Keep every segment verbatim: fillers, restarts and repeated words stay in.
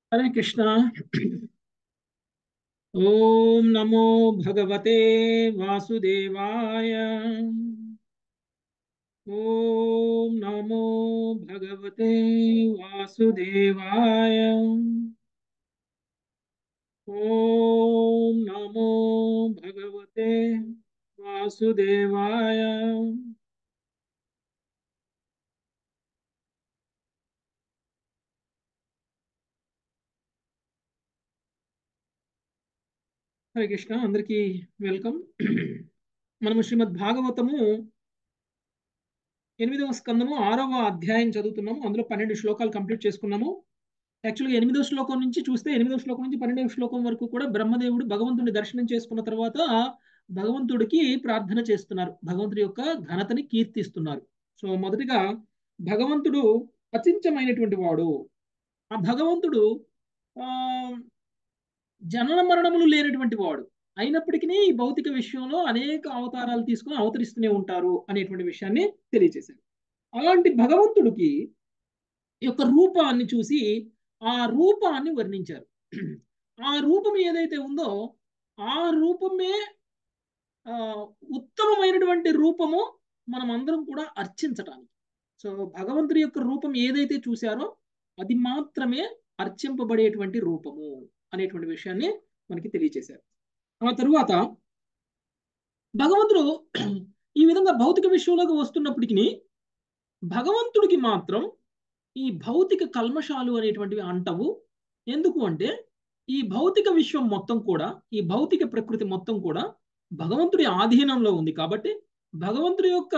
हरे कृष्णा। ओम नमो भगवते वासुदेवाय। ओम नमो भगवते वासुदेवाय। ओम नमो भगवते वासुदेवाय। హరే కృష్ణ, అందరికీ వెల్కమ్. మనము శ్రీమద్ భాగవతము ఎనిమిదవ స్కందము ఆరవ అధ్యాయం చదువుతున్నాము. అందులో పన్నెండు శ్లోకాలు కంప్లీట్ చేసుకున్నాము. యాక్చువల్గా ఎనిమిదో శ్లోకం నుంచి చూస్తే ఎనిమిదో శ్లోకం నుంచి పన్నెండవ శ్లోకం వరకు కూడా బ్రహ్మదేవుడు భగవంతుడిని దర్శనం చేసుకున్న తర్వాత భగవంతుడికి ప్రార్థన చేస్తున్నారు, భగవంతుడి యొక్క ఘనతని కీర్తిస్తున్నారు. సో మొదటిగా భగవంతుడు అచించమైనటువంటి వాడు. ఆ భగవంతుడు ఆ జనన మరణములు లేనటువంటి వాడు అయినప్పటికీ ఈ భౌతిక విషయంలో అనేక అవతారాలు తీసుకుని అవతరిస్తూనే ఉంటారు అనేటువంటి విషయాన్ని తెలియజేశారు. అలాంటి భగవంతుడికి యొక్క రూపాన్ని చూసి ఆ రూపాన్ని వర్ణించారు. ఆ రూపం ఏదైతే ఉందో ఆ రూపమే ఆ, ఉత్తమమైనటువంటి రూపము మనం అందరం కూడా అర్చించటానికి. సో భగవంతుడి యొక్క రూపం ఏదైతే చూశారో అది మాత్రమే అర్చింపబడేటువంటి రూపము అనేటువంటి విషయాన్ని మనకి తెలియజేశారు. ఆ తరువాత భగవంతుడు ఈ విధంగా భౌతిక విషయంలోకి వస్తున్నప్పటికీ భగవంతుడికి మాత్రం ఈ భౌతిక కల్మషాలు అనేటువంటివి అంటవు. ఎందుకు అంటే ఈ భౌతిక విశ్వం మొత్తం కూడా, ఈ భౌతిక ప్రకృతి మొత్తం కూడా భగవంతుడి ఆధీనంలో ఉంది కాబట్టి భగవంతుడి యొక్క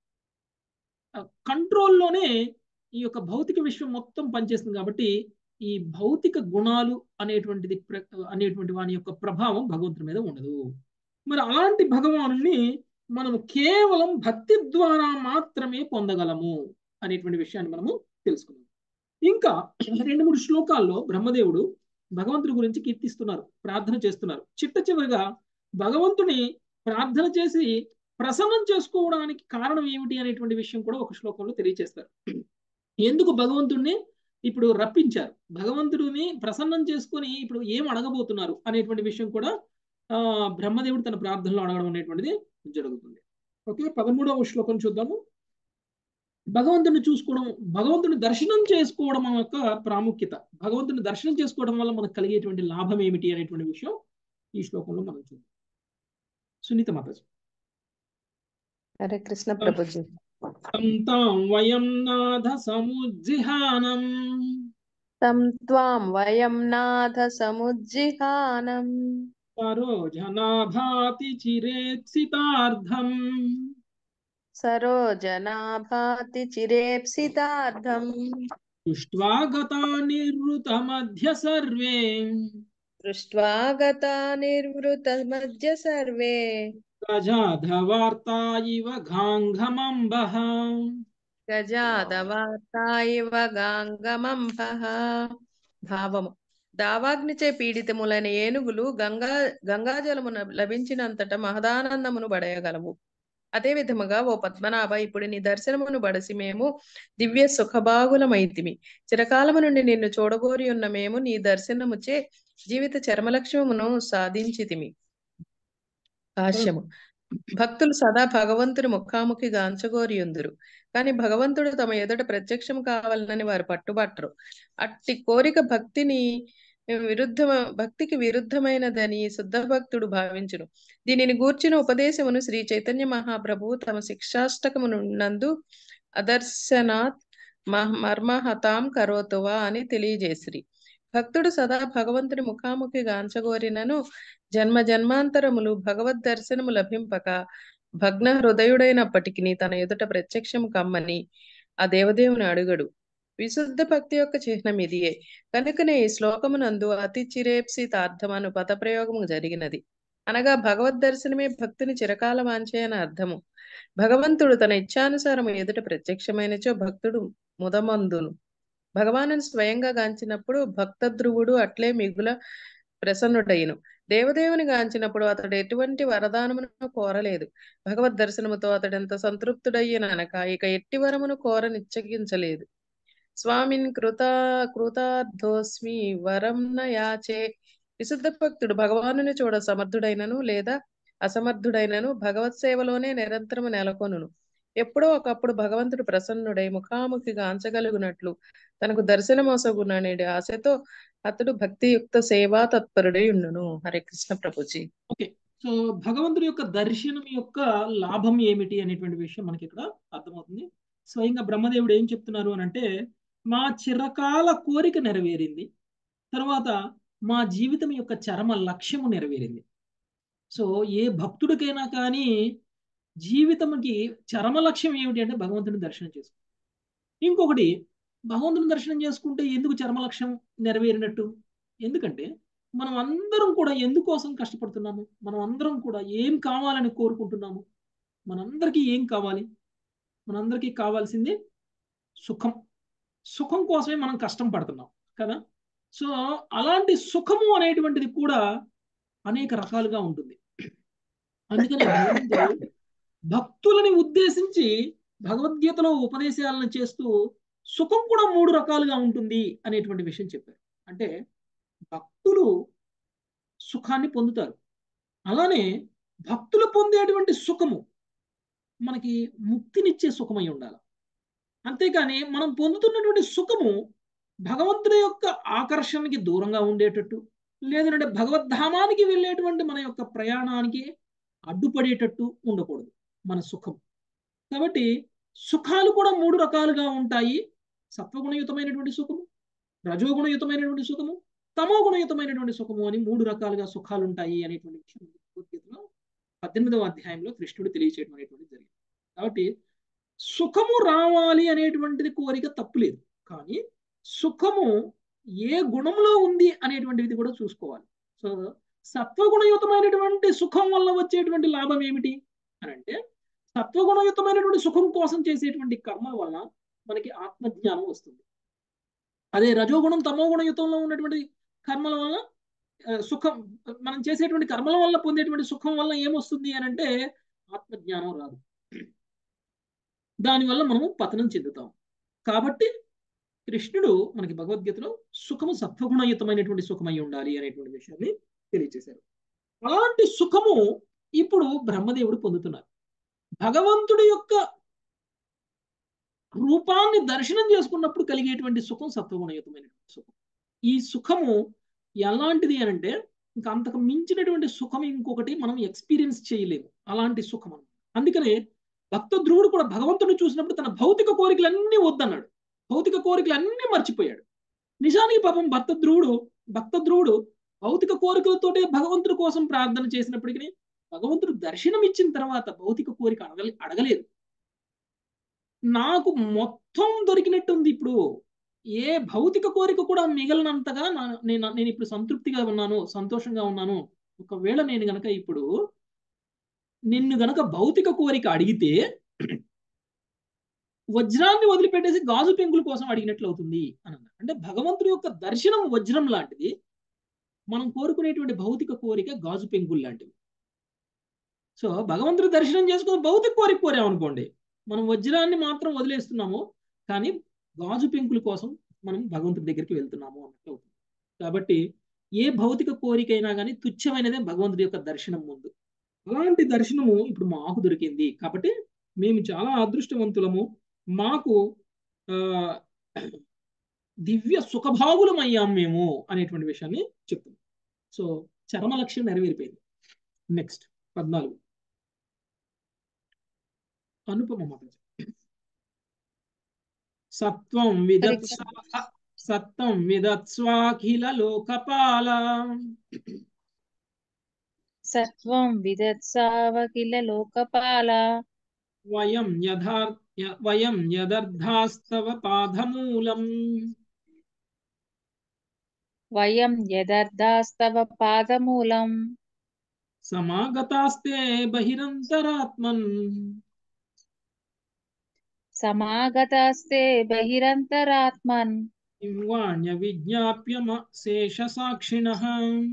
కంట్రోల్లోనే ఈ యొక్క భౌతిక విశ్వం మొత్తం పనిచేస్తుంది. కాబట్టి ఈ భౌతిక గుణాలు అనేటువంటిది అనేటువంటి వాని యొక్క ప్రభావం భగవంతుడి మీద ఉండదు. మరి అలాంటి భగవానుని మనము కేవలం భక్తి ద్వారా మాత్రమే పొందగలము అనేటువంటి విషయాన్ని మనము తెలుసుకున్నాం. ఇంకా రెండు మూడు శ్లోకాల్లో బ్రహ్మదేవుడు భగవంతుడి గురించి కీర్తిస్తున్నారు, ప్రార్థన చేస్తున్నారు. చిట్ట చివరిగా భగవంతుని ప్రార్థన చేసి ప్రసన్నం చేసుకోవడానికి కారణం ఏమిటి అనేటువంటి విషయం కూడా ఒక శ్లోకంలో తెలియజేస్తారు. ఎందుకు భగవంతుడిని ఇప్పుడు రప్పించారు, భగవంతుడిని ప్రసన్నం చేసుకొని ఇప్పుడు ఏం అడగబోతున్నారు అనేటువంటి విషయం కూడా ఆ బ్రహ్మదేవుడు తన ప్రార్థనలో అడగడం అనేటువంటిది జరుగుతుంది. ఓకే, పదమూడవ శ్లోకం చూద్దాము. భగవంతుని చూసుకోవడం, భగవంతుని దర్శనం చేసుకోవడం యొక్క ప్రాముఖ్యత, భగవంతుని దర్శనం చేసుకోవడం వల్ల మనకు కలిగేటువంటి లాభం ఏమిటి అనేటువంటి విషయం ఈ శ్లోకంలో మనం చూద్దాం. సునీత మాతాజీ. హరే కృష్ణ ప్రభుజీ. తం తాం వయం నాథ సముజ్జిహానం తం త్వాం వయం నాథ సముజ్జిహానం సరోజనాభాతి చిరేత్సితార్థం సరోజనాభాతి చిరేప్సితార్థం దృష్ట్వా గతా నిర్వృతమధ్య సర్వే దృష్ట్వా గతా నిర్వృత మధ్య సర్వే గజాధవార్తా ఇవ గాంఘమంబః గజాదవార్తా ఇవ గాంగమంభః. భావము: దావాగ్నిచే పీడితములైన ఏనుగులు గంగా గంగాజలమున లభించినంతట మహదానందమును బడయగలవు. అదే విధముగా ఓ పద్మనాభ, ఇప్పుడు నీ దర్శనమును బడసి మేము దివ్య సుఖభాగులమైతిమి. చిరకాలము నుండి నిన్ను చూడగోరి ఉన్న మేము నీ దర్శనముచే జీవిత చర్మలక్ష్యమును సాధించితిమి. భాష్యము: భక్తులు సదా భగవంతుని ముఖాముఖి గాంచగోరి ఉందురు, కానీ భగవంతుడు తమ ఎదుట ప్రత్యక్షం కావాలని వారు పట్టుబట్టరు. అట్టి కోరిక భక్తిని విరుద్ధ భక్తికి విరుద్ధమైనదని శుద్ధ భక్తుడు భావించును. దీనిని గూర్చిన ఉపదేశమును శ్రీ చైతన్య మహాప్రభువు తమ శిక్షాష్టకమునందు అదర్శనాత్ మర్మహతాం కరోతువా అని తెలియజేసిరి. భక్తుడు సదా భగవంతుని ముఖాముఖి గాంచగోరినను జన్మ జన్మాంతరములు భగవద్ దర్శనము లభింపక భగ్న హృదయుడైనప్పటికీ తన ఎదుట ప్రత్యక్షము కమ్మని ఆ దేవదేవుని అడుగడు. విశుద్ధ భక్తి యొక్క చిహ్నం ఇదియే. కనుకనే ఈ శ్లోకమునందు అతి చిరేప్సితార్థమను పదప్రయోగము జరిగినది. అనగా భగవద్ దర్శనమే భక్తుని చిరకాల వాంఛే అని అర్థము. భగవంతుడు తన ఇచ్ఛానుసారము ఎదుట ప్రత్యక్షమైనచో భక్తుడు ముదమందును. భగవానుని స్వయంగా గాంచినప్పుడు భక్త ధ్రువుడు అట్లే మిగుల ప్రసన్నుడైను. దేవదేవుని గాంచినప్పుడు అతడు ఎటువంటి వరదానమును కోరలేదు. భగవద్ దర్శనముతో అతడెంత సంతృప్తుడయ్యననక ఇక ఎట్టి వరమును కోర నిశ్చయించలేదు. స్వామిన్ కృతా కృతార్థోస్మి వరం న యాచే. విశుద్ధ భక్తుడు భగవానుని చూడ సమర్థుడైనను లేదా అసమర్థుడైనను భగవత్ సేవలోనే నిరంతరము నెలకొనును. ఎప్పుడో ఒకప్పుడు భగవంతుడు ప్రసన్నుడై ముఖాముఖిగా అంచగలుగునట్లు తనకు దర్శనమోసగుననే ఆశతో అతడు భక్తియుక్త సేవా తత్పరుడై ఉండును. హరే కృష్ణ ప్రభుజీ. ఓకే, సో భగవంతుడి యొక్క దర్శనం యొక్క లాభం ఏమిటి అనేటువంటి విషయం మనకి ఇక్కడ అర్థమవుతుంది. స్వయంగా బ్రహ్మదేవుడు ఏం చెప్తున్నారు అని అంటే, మా చిరకాల కోరిక నెరవేరింది, తర్వాత మా జీవితం యొక్క చరమ లక్ష్యము నెరవేరింది. సో ఏ భక్తుడికైనా కానీ జీవితంకి చరమ లక్ష్యం ఏమిటి అంటే భగవంతుని దర్శనం చేసుకో. ఇంకొకటి, భగవంతుని దర్శనం చేసుకుంటే ఎందుకు చరమ లక్ష్యం నెరవేరినట్టు? ఎందుకంటే మనం అందరం కూడా ఎందుకోసం కష్టపడుతున్నాము? మనం అందరం కూడా ఏం కావాలని కోరుకుంటున్నాము? మనందరికీ ఏం కావాలి? మనందరికీ కావాల్సింది సుఖం. సుఖం కోసమే మనం కష్టం పడుతున్నాం కదా. సో అలాంటి సుఖము అనేటువంటిది కూడా అనేక రకాలుగా ఉంటుంది. అందుకనే భగవంతుడు భక్తులని ఉద్దేశించి భగవద్గీతలో ఉపదేశాలను చేస్తూ సుఖం కూడా మూడు రకాలుగా ఉంటుంది అనేటువంటి విషయం చెప్పారు. అంటే భక్తులు సుఖాన్ని పొందుతారు, అలానే భక్తులు పొందేటువంటి సుఖము మనకి ముక్తినిచ్చే సుఖమై ఉండాలి. అంతేకాని మనం పొందుతున్నటువంటి సుఖము భగవంతుడి యొక్క ఆకర్షణకి దూరంగా ఉండేటట్టు, లేదంటే భగవద్ధామానికి వెళ్ళేటువంటి మన యొక్క ప్రయాణానికి అడ్డుపడేటట్టు ఉండకూడదు మన సుఖం. కాబట్టి సుఖాలు కూడా మూడు రకాలుగా ఉంటాయి. సత్వగుణయుతమైనటువంటి సుఖము, రజోగుణయుతమైనటువంటి సుఖము, తమోగుణయుతమైనటువంటి సుఖము అని మూడు రకాలుగా సుఖాలు ఉంటాయి అనేటువంటి విషయం భగవద్గీతలో పద్దెనిమిదవ అధ్యాయంలో కృష్ణుడు తెలియచేయడం అనేటువంటిది జరిగింది. కాబట్టి సుఖము రావాలి అనేటువంటిది కోరిక తప్పులేదు, కానీ సుఖము ఏ గుణంలో ఉంది అనేటువంటిది కూడా చూసుకోవాలి. సో సత్వగుణయుతమైనటువంటి సుఖం వల్ల వచ్చేటువంటి లాభం ఏమిటి అని అంటే, సత్వగుణయుతమైనటువంటి సుఖం కోసం చేసేటువంటి కర్మల వల్ల మనకి ఆత్మజ్ఞానం వస్తుంది. అదే రజోగుణం తమోగుణయుతంలో ఉన్నటువంటి కర్మల వల్ల సుఖం, మనం చేసేటువంటి కర్మల వల్ల పొందేటువంటి సుఖం వల్ల ఏమొస్తుంది అని అంటే ఆత్మజ్ఞానం రాదు. దానివల్ల మనము పతనం చెందుతాం. కాబట్టి కృష్ణుడు మనకి భగవద్గీతలో సుఖము సత్వగుణయుతమైనటువంటి సుఖమై ఉండాలి అనేటువంటి విషయాన్ని తెలియజేశారు. అలాంటి సుఖము ఇప్పుడు బ్రహ్మదేవుడు పొందుతున్నారు. భగవంతుడి యొక్క రూపాన్ని దర్శనం చేసుకున్నప్పుడు కలిగేటువంటి సుఖం సత్వగుణయుతమైనటువంటి సుఖం. ఈ సుఖము ఎలాంటిది అని అంటే ఇంకా అంతకు మించినటువంటి సుఖం ఇంకొకటి మనం ఎక్స్పీరియన్స్ చేయలేము, అలాంటి సుఖం అన్నమాట. అందుకనే భక్త ధ్రువుడు కూడా భగవంతుడిని చూసినప్పుడు తన భౌతిక కోరికలన్నీ వద్దన్నాడు, భౌతిక కోరికలన్నీ మర్చిపోయాడు. నిజానికి పాపం భక్త ధ్రువుడు భక్త ధ్రువుడు భౌతిక కోరికలతోటే భగవంతుడి కోసం ప్రార్థన చేసినప్పటికీ భగవంతుడు దర్శనం ఇచ్చిన తర్వాత భౌతిక కోరిక అడగలే అడగలేదు నాకు మొత్తం దొరికినట్టుంది, ఇప్పుడు ఏ భౌతిక కోరిక కూడా మిగలనంతగా నేను నేను ఇప్పుడు సంతృప్తిగా ఉన్నాను, సంతోషంగా ఉన్నాను. ఒకవేళ నేను గనక ఇప్పుడు నిన్ను గనక భౌతిక కోరిక అడిగితే వజ్రాన్ని వదిలిపెట్టేసి గాజు పెంకుల కోసం అడిగినట్లు అవుతుంది అని అన్నారు. అంటే భగవంతుడి యొక్క దర్శనం వజ్రం లాంటిది, మనం కోరుకునేటువంటి భౌతిక కోరిక గాజు పెంకులు లాంటివి. సో భగవంతుడి దర్శనం చేసుకుని భౌతిక కోరిక కోరామనుకోండి, మనం వజ్రాన్ని మాత్రం వదిలేస్తున్నాము, కానీ గాజు పెంకుల కోసం మనం భగవంతుడి దగ్గరికి వెళ్తున్నాము అన్నట్టు అవుతుంది. కాబట్టి ఏ భౌతిక కోరికైనా కానీ తుచ్చమైనదే భగవంతుడి యొక్క దర్శనం ముందు. అలాంటి దర్శనము ఇప్పుడు మాకు దొరికింది కాబట్టి మేము చాలా అదృష్టవంతులము, మాకు ఆ దివ్య సుఖభాగులమయ్యాం మేము అనేటువంటి విషయాన్ని చెప్తున్నాం. సో చరమ లక్ష్యం నెరవేరిపోయింది. నెక్స్ట్ పద్నాలుగు అనుపమ మాత. సత్వం విదత్సా సత్వం విదత్స్వాఖిల లోకపాల సత్వం విదత్సావకిల లోకపాల వయం యథార్ వయం యదర్థాస్తవ పాదమూలం వయం యదర్థాస్తవ పాదమూలం సమాగతాస్తే బహిరంతరాత్మన్ సమాగతాస్తే బహిరంతరాత్మన్ వాణ్య విజ్ఞాప్యమ శేష సాక్షిణః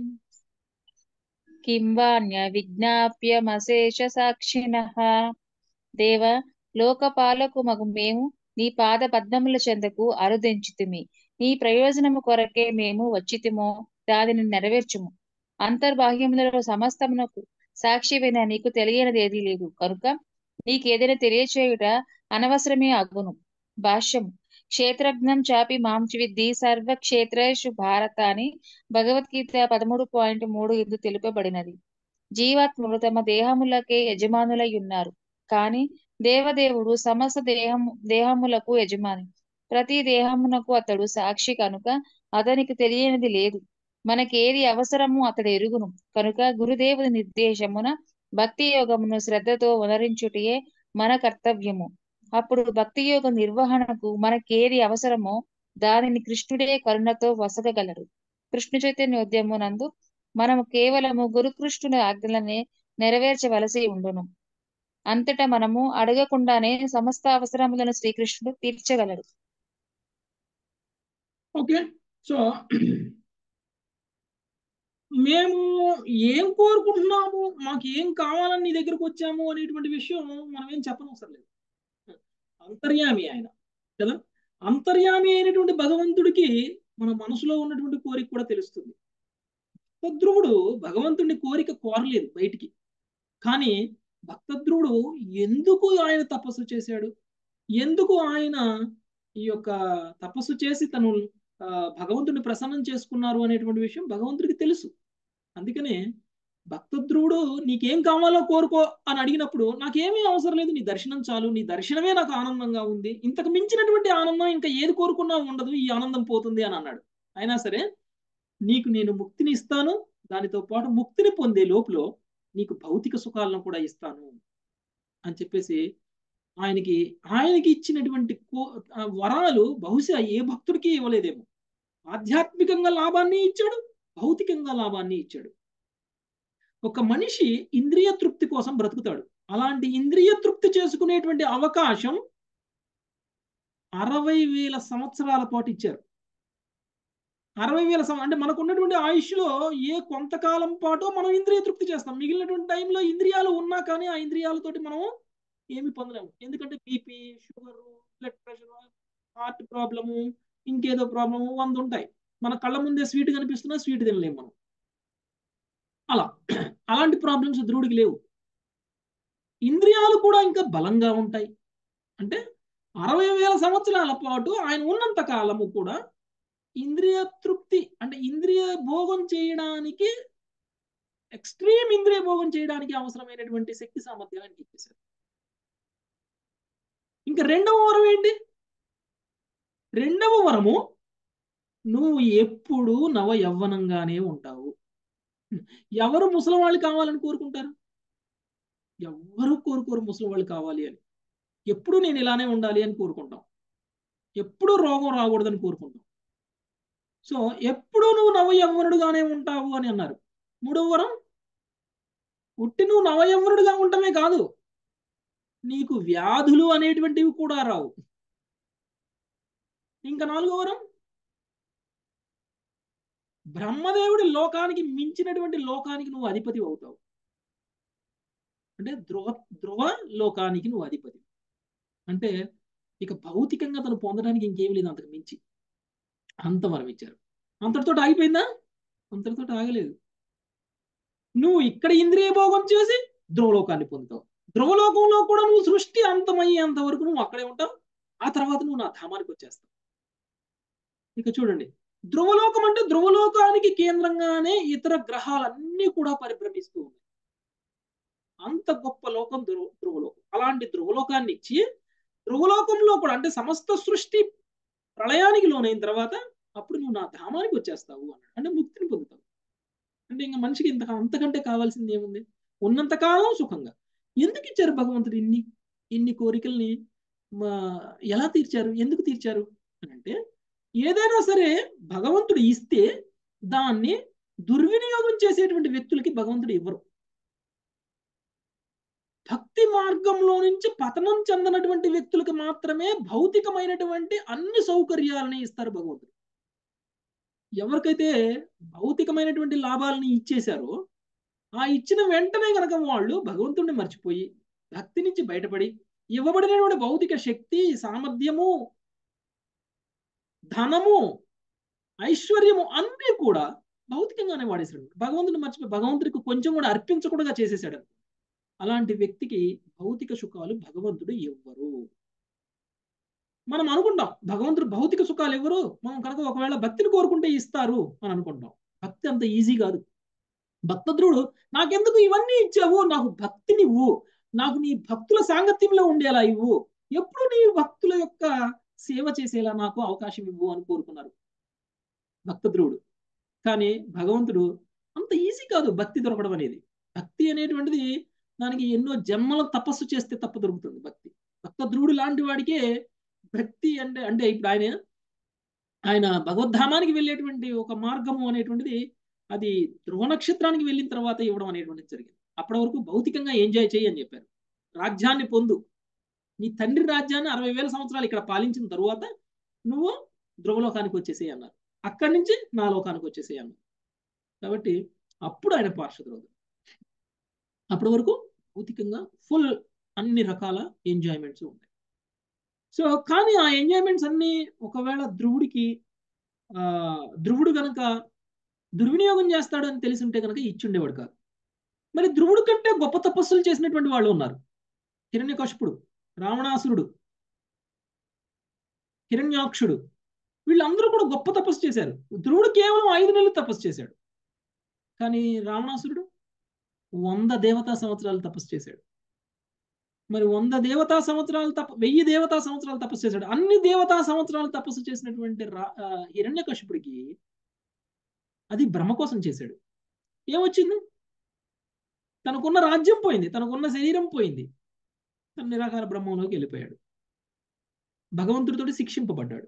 కిం వాణ్య విజ్ఞాప్యమశేష సాక్షిణః. దేవ లోకపాలకు మగు మేము నీ పాద పద్మముల చెందకు అరుదెంచితిమి. నీ ప్రయోజనము కొరకే మేము వచ్చితిమో దానిని నెరవేర్చుము. అంతర్బాహ్యములలో సమస్తమునకు సాక్షివైన నీకు తెలియనిది ఏదీ లేదు కనుక నీకేదైనా తెలియచేయుట అనవసరమే అగును. భాష్యము క్షేత్రజ్ఞం చాపి మాంచి విద్ధి సర్వక్షేత్రేషు భారత అని భగవద్గీత పదమూడు పాయింట్ మూడు ఎందు తెలుపబడినది. జీవాత్మలు తమ దేహములకే యజమానులై ఉన్నారు, కానీ దేవదేవుడు సమస్త దేహము దేహములకు యజమాని. ప్రతి దేహమునకు అతడు సాక్షి కనుక అతనికి తెలియనిది లేదు. మనకేది అవసరమో అతడు ఎరుగును కనుక గురుదేవుని నిర్దేశమున భక్తి యోగమును శ్రద్ధతో వనరించుటయే మన కర్తవ్యము. అప్పుడు భక్తి యోగ నిర్వహణకు మనకేది అవసరమో దానిని కృష్ణుడే కరుణతో వసగగలడు. కృష్ణ చైతన్యోద్యమునందు మనము కేవలము గురుకృష్ణుని ఆజ్ఞలనే నెరవేర్చవలసి ఉండును. అంతటా మనము అడగకుండానే సమస్త అవసరములను శ్రీకృష్ణుడు తీర్చగలడు. ఓకే, సో మేము ఏం కోరుకుంటున్నాము, మాకు ఏం కావాలని నీ దగ్గరకు వచ్చాము అనేటువంటి విషయం మనం ఏం చెప్పనవసరం లేదు. అంతర్యామి ఆయన కదా, అంతర్యామి అయినటువంటి భగవంతుడికి మన మనసులో ఉన్నటువంటి కోరిక కూడా తెలుస్తుంది. భక్తధ్రువుడు భగవంతుడిని కోరిక కోరలేదు బయటికి, కానీ భక్తధ్రువుడు ఎందుకు ఆయన తపస్సు చేశాడు, ఎందుకు ఆయన ఈ యొక్క తపస్సు చేసి తను భగవంతుడిని ప్రసన్నం చేసుకున్నారు అనేటువంటి విషయం భగవంతుడికి తెలుసు. అందుకనే భక్తధ్రువుడు నీకేం కావాలో కోరుకో అని అడిగినప్పుడు నాకేమీ అవసరం లేదు, నీ దర్శనం చాలు, నీ దర్శనమే నాకు ఆనందంగా ఉంది, ఇంతకు మించినటువంటి ఆనందం ఇంకా ఏది కోరుకున్నా ఉండదు, ఈ ఆనందం పోతుంది అని అన్నాడు. అయినా సరే నీకు నేను ముక్తిని ఇస్తాను, దానితో పాటు ముక్తిని పొందే లోపల నీకు భౌతిక సుఖాలను కూడా ఇస్తాను అని చెప్పేసి ఆయనకి ఆయనకి ఇచ్చినటువంటి వరాలు బహుశా ఏ భక్తుడికి ఇవ్వలేదేమో. ఆధ్యాత్మికంగా లాభాన్ని ఇచ్చాడు, భౌతికంగా లాభాన్ని ఇచ్చాడు. ఒక మనిషి ఇంద్రియ తృప్తి కోసం బ్రతుకుతాడు, అలాంటి ఇంద్రియ తృప్తి చేసుకునేటువంటి అవకాశం అరవై వేల సంవత్సరాల పాటు ఇచ్చారు. అరవై వేల సం అంటే మనకు ఉన్నటువంటి ఆయుష్లో ఏ కొంతకాలం పాటు మనం ఇంద్రియ తృప్తి చేస్తాం, మిగిలినటువంటి టైంలో ఇంద్రియాలు ఉన్నా కానీ ఆ ఇంద్రియాలతోటి మనం ఏమి పొందలేము. ఎందుకంటే BP, sugar, blood pressure, heart problem, ఇంకేదో ప్రాబ్లము వంద ఉంటాయి. మన కళ్ళ ముందే స్వీట్ కనిపిస్తున్నా స్వీట్ తినలేము మనం. అలా అలాంటి ప్రాబ్లమ్స్ ధ్రువుడికి లేవు. ఇంద్రియాలు కూడా ఇంకా బలంగా ఉంటాయి. అంటే అరవై వేల సంవత్సరాల పాటు ఆయన ఉన్నంత కాలము కూడా ఇంద్రియ తృప్తి అంటే ఇంద్రియ భోగం చేయడానికి, ఎక్స్ట్రీమ్ ఇంద్రియ భోగం చేయడానికి అవసరమైనటువంటి శక్తి సామర్థ్యాన్ని ఇచ్చేశారు. ఇంకా రెండవ వరం ఏంటి? రెండవ వరము నువ్వు ఎప్పుడు నవ యవ్వనంగానే ఉంటావు. ఎవరు ముసలివాళ్ళు కావాలని కోరుకుంటారు? ఎవరు కోరుకోరు ముసలివాళ్ళు కావాలి అని. ఎప్పుడు నేను ఇలానే ఉండాలి అని కోరుకుంటాం, ఎప్పుడు రోగం రాకూడదని కోరుకుంటాం. సో ఎప్పుడు నువ్వు నవ యవ్వనుడుగానే ఉంటావు అని అన్నారు. మూడవ వరం ఉట్టి నువ్వు నవ యవ్వనుడుగా ఉండటమే కాదు, నీకు వ్యాధులు అనేటువంటివి కూడా రావు. ఇంకా నాలుగో వరం బ్రహ్మదేవుడి లోకానికి మించినటువంటి లోకానికి నువ్వు అధిపతి అవుతావు. అంటే ధ్రువ ధ్రువ లోకానికి నువ్వు అధిపతి. అంటే ఇక భౌతికంగా తను పొందడానికి ఇంకేం లేదు అంతకు మించి. అంత వరం ఇచ్చారు. అంతటితో ఆగిపోయిందా? అంతటితో ఆగలేదు. నువ్వు ఇక్కడ ఇంద్రియ భోగం చేసి ధ్రువలోకాన్ని పొందుతావు. ధ్రువలోకంలో కూడా నువ్వు సృష్టి అంతమయ్యేంత వరకు నువ్వు అక్కడే ఉంటావు. ఆ తర్వాత నువ్వు నా ధామానికి వచ్చేస్తావు. ఇక చూడండి, ధ్రువలోకం అంటే ధ్రువలోకానికి కేంద్రంగానే ఇతర గ్రహాలన్నీ కూడా పరిభ్రమిస్తూ ఉన్నాయి. అంత గొప్ప లోకం ధ్రువ ధ్రువలోకం. అలాంటి ధ్రువలోకాన్ని ఇచ్చి ధ్రువలోకంలో కూడా అంటే సమస్త సృష్టి ప్రళయానికి లోనైన తర్వాత అప్పుడు నువ్వు నా ధామానికి వచ్చేస్తావు అన్నాడు. అంటే ముక్తిని పొందుతావు. అంటే ఇంకా మనిషికి ఇంత అంతకంటే కావాల్సింది ఏముంది? ఉన్నంతకాలం సుఖంగా. ఎందుకు ఇచ్చారు భగవంతుడు ఇన్ని ఇన్ని కోరికల్ని? ఎలా తీర్చారు? ఎందుకు తీర్చారు అని అంటే, ఏదైనా సరే భగవంతుడు ఇస్తే దాన్ని దుర్వినియోగం చేసేటువంటి వ్యక్తులకి భగవంతుడు ఇవ్వరు. భక్తి మార్గంలో నుంచి పతనం చెందినటువంటి వ్యక్తులకు మాత్రమే భౌతికమైనటువంటి అన్ని సౌకర్యాలని ఇస్తారు భగవంతుడు. ఎవరికైతే భౌతికమైనటువంటి లాభాలని ఇచ్చేశారో ఆ ఇచ్చిన వెంటనే కనుక వాళ్ళు భగవంతుడిని మర్చిపోయి భక్తి నుంచి బయటపడి ఇవ్వబడినటువంటి భౌతిక శక్తి, సామర్థ్యము, ధనము, ఐశ్వర్యము అన్నీ కూడా భౌతికంగానే వాడేశాడు. భగవంతుని మర్చిపోయి భగవంతుడికి కొంచెం కూడా అర్పించకుండా చేసేసాడు. అలాంటి వ్యక్తికి భౌతిక సుఖాలు భగవంతుడు ఇవ్వరు. మనం అనుకుంటాం భగవంతుడు భౌతిక సుఖాలు ఇవ్వరు, మనం కనుక ఒకవేళ భక్తిని కోరుకుంటే ఇస్తారు అని అనుకుంటాం. భక్తి అంత ఈజీ కాదు. భక్తద్రుడు నాకెందుకు ఇవన్నీ ఇచ్చావు, నాకు భక్తిని ఇవ్వు, నాకు నీ భక్తుల సాంగత్యంలో ఉండేలా ఇవ్వు, ఎప్పుడు నీ భక్తుల యొక్క సేవ చేసేలా నాకు అవకాశం ఇవ్వు అని కోరుకున్నారు భక్తద్రువుడు. కానీ భగవంతుడు అంత ఈజీ కాదు భక్తి దొరకడం అనేది. భక్తి అనేటువంటిది దానికి ఎన్నో జన్మల తపస్సు చేస్తే తప్ప దొరుకుతుంది భక్తి. భక్తద్రువుడు లాంటి వాడికే భక్తి అంటే అంటే ఇప్పుడు ఆయన ఆయన భగవద్ధామానికి వెళ్ళేటువంటి ఒక మార్గము అనేటువంటిది అది ధ్రువ నక్షత్రానికి వెళ్ళిన తర్వాత ఇవ్వడం అనేటువంటిది జరిగింది. అప్పటి వరకు భౌతికంగా ఎంజాయ్ చేయి అని చెప్పారు. రాజ్యాన్ని పొందు, నీ తండ్రి రాజ్యాన్ని అరవై వేల సంవత్సరాలు ఇక్కడ పాలించిన తరువాత నువ్వు ధ్రువలోకానికి వచ్చేసేయి అన్నారు. అక్కడి నుంచి నా లోకానికి వచ్చేసేయి అన్నారు. కాబట్టి అప్పుడు ఆయన పార్షదుడు. అప్పటి వరకు భౌతికంగా ఫుల్ అన్ని రకాల ఎంజాయ్మెంట్స్ ఉంటాయి. సో కానీ ఆ ఎంజాయ్మెంట్స్ అన్ని ఒకవేళ ధ్రువుడికి ఆ ధ్రువుడు కనుక దుర్వినియోగం చేస్తాడు అని తెలిసి ఉంటే కనుక ఇచ్చుండేవాడు కాదు. మరి ధ్రువుడు కంటే గొప్ప తపస్సులు చేసినటువంటి వాళ్ళు ఉన్నారు. హిరణ్యకశిపుడు, రావణాసురుడు, హిరణ్యాక్షుడు, వీళ్ళందరూ కూడా గొప్ప తపస్సు చేశారు. ధ్రువుడు కేవలం ఐదు నెలలు తపస్సు చేశాడు. కానీ రావణాసురుడు వంద దేవతా సంవత్సరాలు తపస్సు చేశాడు. మరి వంద దేవతా సంవత్సరాలు తప వెయ్యి దేవతా సంవత్సరాలు తపస్సు చేశాడు. అన్ని దేవతా సంవత్సరాలు తపస్సు చేసినటువంటి రా హిరణ్యకశిపుడికి అది బ్రహ్మ కోసం చేశాడు. ఏమొచ్చింది? తనకున్న రాజ్యం పోయింది, తనకున్న శరీరం పోయింది, తన నిరాకార బ్రహ్మంలోకి వెళ్ళిపోయాడు. భగవంతుడితోటి శిక్షింపబడ్డాడు.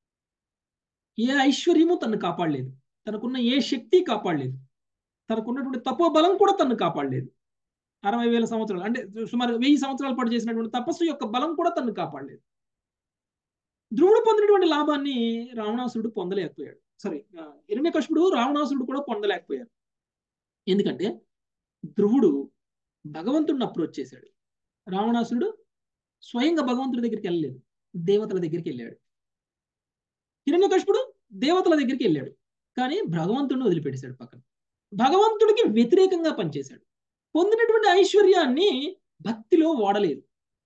ఏ ఐశ్వర్యము తను కాపాడలేదు, తనకున్న ఏ శక్తి కాపాడలేదు, తనకున్నటువంటి తపోబలం కూడా తను కాపాడలేదు. అరవై వేల సంవత్సరాలు అంటే సుమారు వెయ్యి సంవత్సరాల పాటు చేసినటువంటి తపస్సు యొక్క బలం కూడా తను కాపాడలేదు. ధ్రువుడు పొందినటువంటి లాభాన్ని రావణాసురుడు పొందలేకపోయాడు. సారీ హిరణ్యకశిపుడు రావణాసురుడు కూడా పొందలేకపోయారు. ఎందుకంటే ధ్రువుడు భగవంతుడిని అప్రోచ్ చేశాడు. రావణాసురుడు స్వయంగా భగవంతుడి దగ్గరికి వెళ్ళలేదు, దేవతల దగ్గరికి వెళ్ళాడు. హిరణ్యకశిపుడు దేవతల దగ్గరికి వెళ్ళాడు, కానీ భగవంతుడిని వదిలిపెట్టేశాడు పక్కన. భగవంతుడికి వ్యతిరేకంగా పనిచేశాడు. పొందినటువంటి ఐశ్వర్యాన్ని భక్తిలో వాడలేదు,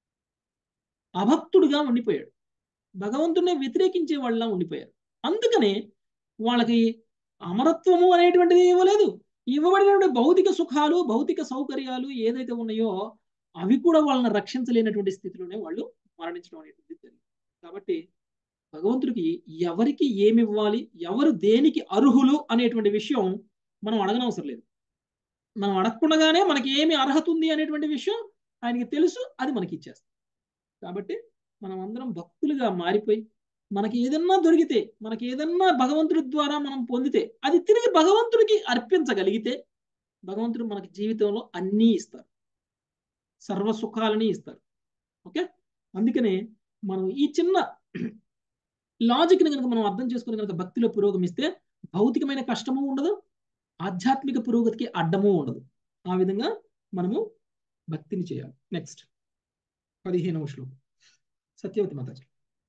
అభక్తుడుగా ఉండిపోయాడు. భగవంతుడిని వ్యతిరేకించే వాళ్ళ ఉండిపోయారు. అందుకనే వాళ్ళకి అమరత్వము అనేటువంటిది ఇవ్వలేదు. ఇవ్వబడినటువంటి భౌతిక సుఖాలు, భౌతిక సౌకర్యాలు ఏదైతే ఉన్నాయో అవి కూడా వాళ్ళని రక్షించలేనటువంటి స్థితిలోనే వాళ్ళు మరణించడం అనేటువంటిది జరిగింది. కాబట్టి భగవంతుడికి ఎవరికి ఏమి ఇవ్వాలి, ఎవరు దేనికి అర్హులు అనేటువంటి విషయం మనం అడగనవసరం లేదు. మనం అడగకుండానే మనకి ఏమి అర్హత ఉంది అనేటువంటి విషయం ఆయనకి తెలుసు, అది మనకి ఇచ్చేస్తాం. కాబట్టి మనం అందరం భక్తులుగా మారిపోయి మనకి ఏదన్నా దొరికితే, మనకి ఏదన్నా భగవంతుడి ద్వారా మనం పొందితే అది తిరిగి భగవంతుడికి అర్పించగలిగితే భగవంతుడు మనకి జీవితంలో అన్నీ ఇస్తారు, సర్వ సుఖాలని ఇస్తారు. ఓకే, అందుకనే మనం ఈ చిన్న లాజిక్ని కనుక మనం అర్థం చేసుకుని కనుక భక్తిలో పురోగమిస్తే భౌతికమైన కష్టము ఉండదు, ఆధ్యాత్మిక పురోగతికి అడ్డము ఉండదు. ఆ విధంగా మనము భక్తిని చేయాలి. నెక్స్ట్ పదిహేనవ శ్లోకం సత్యవతి మాతాజీ.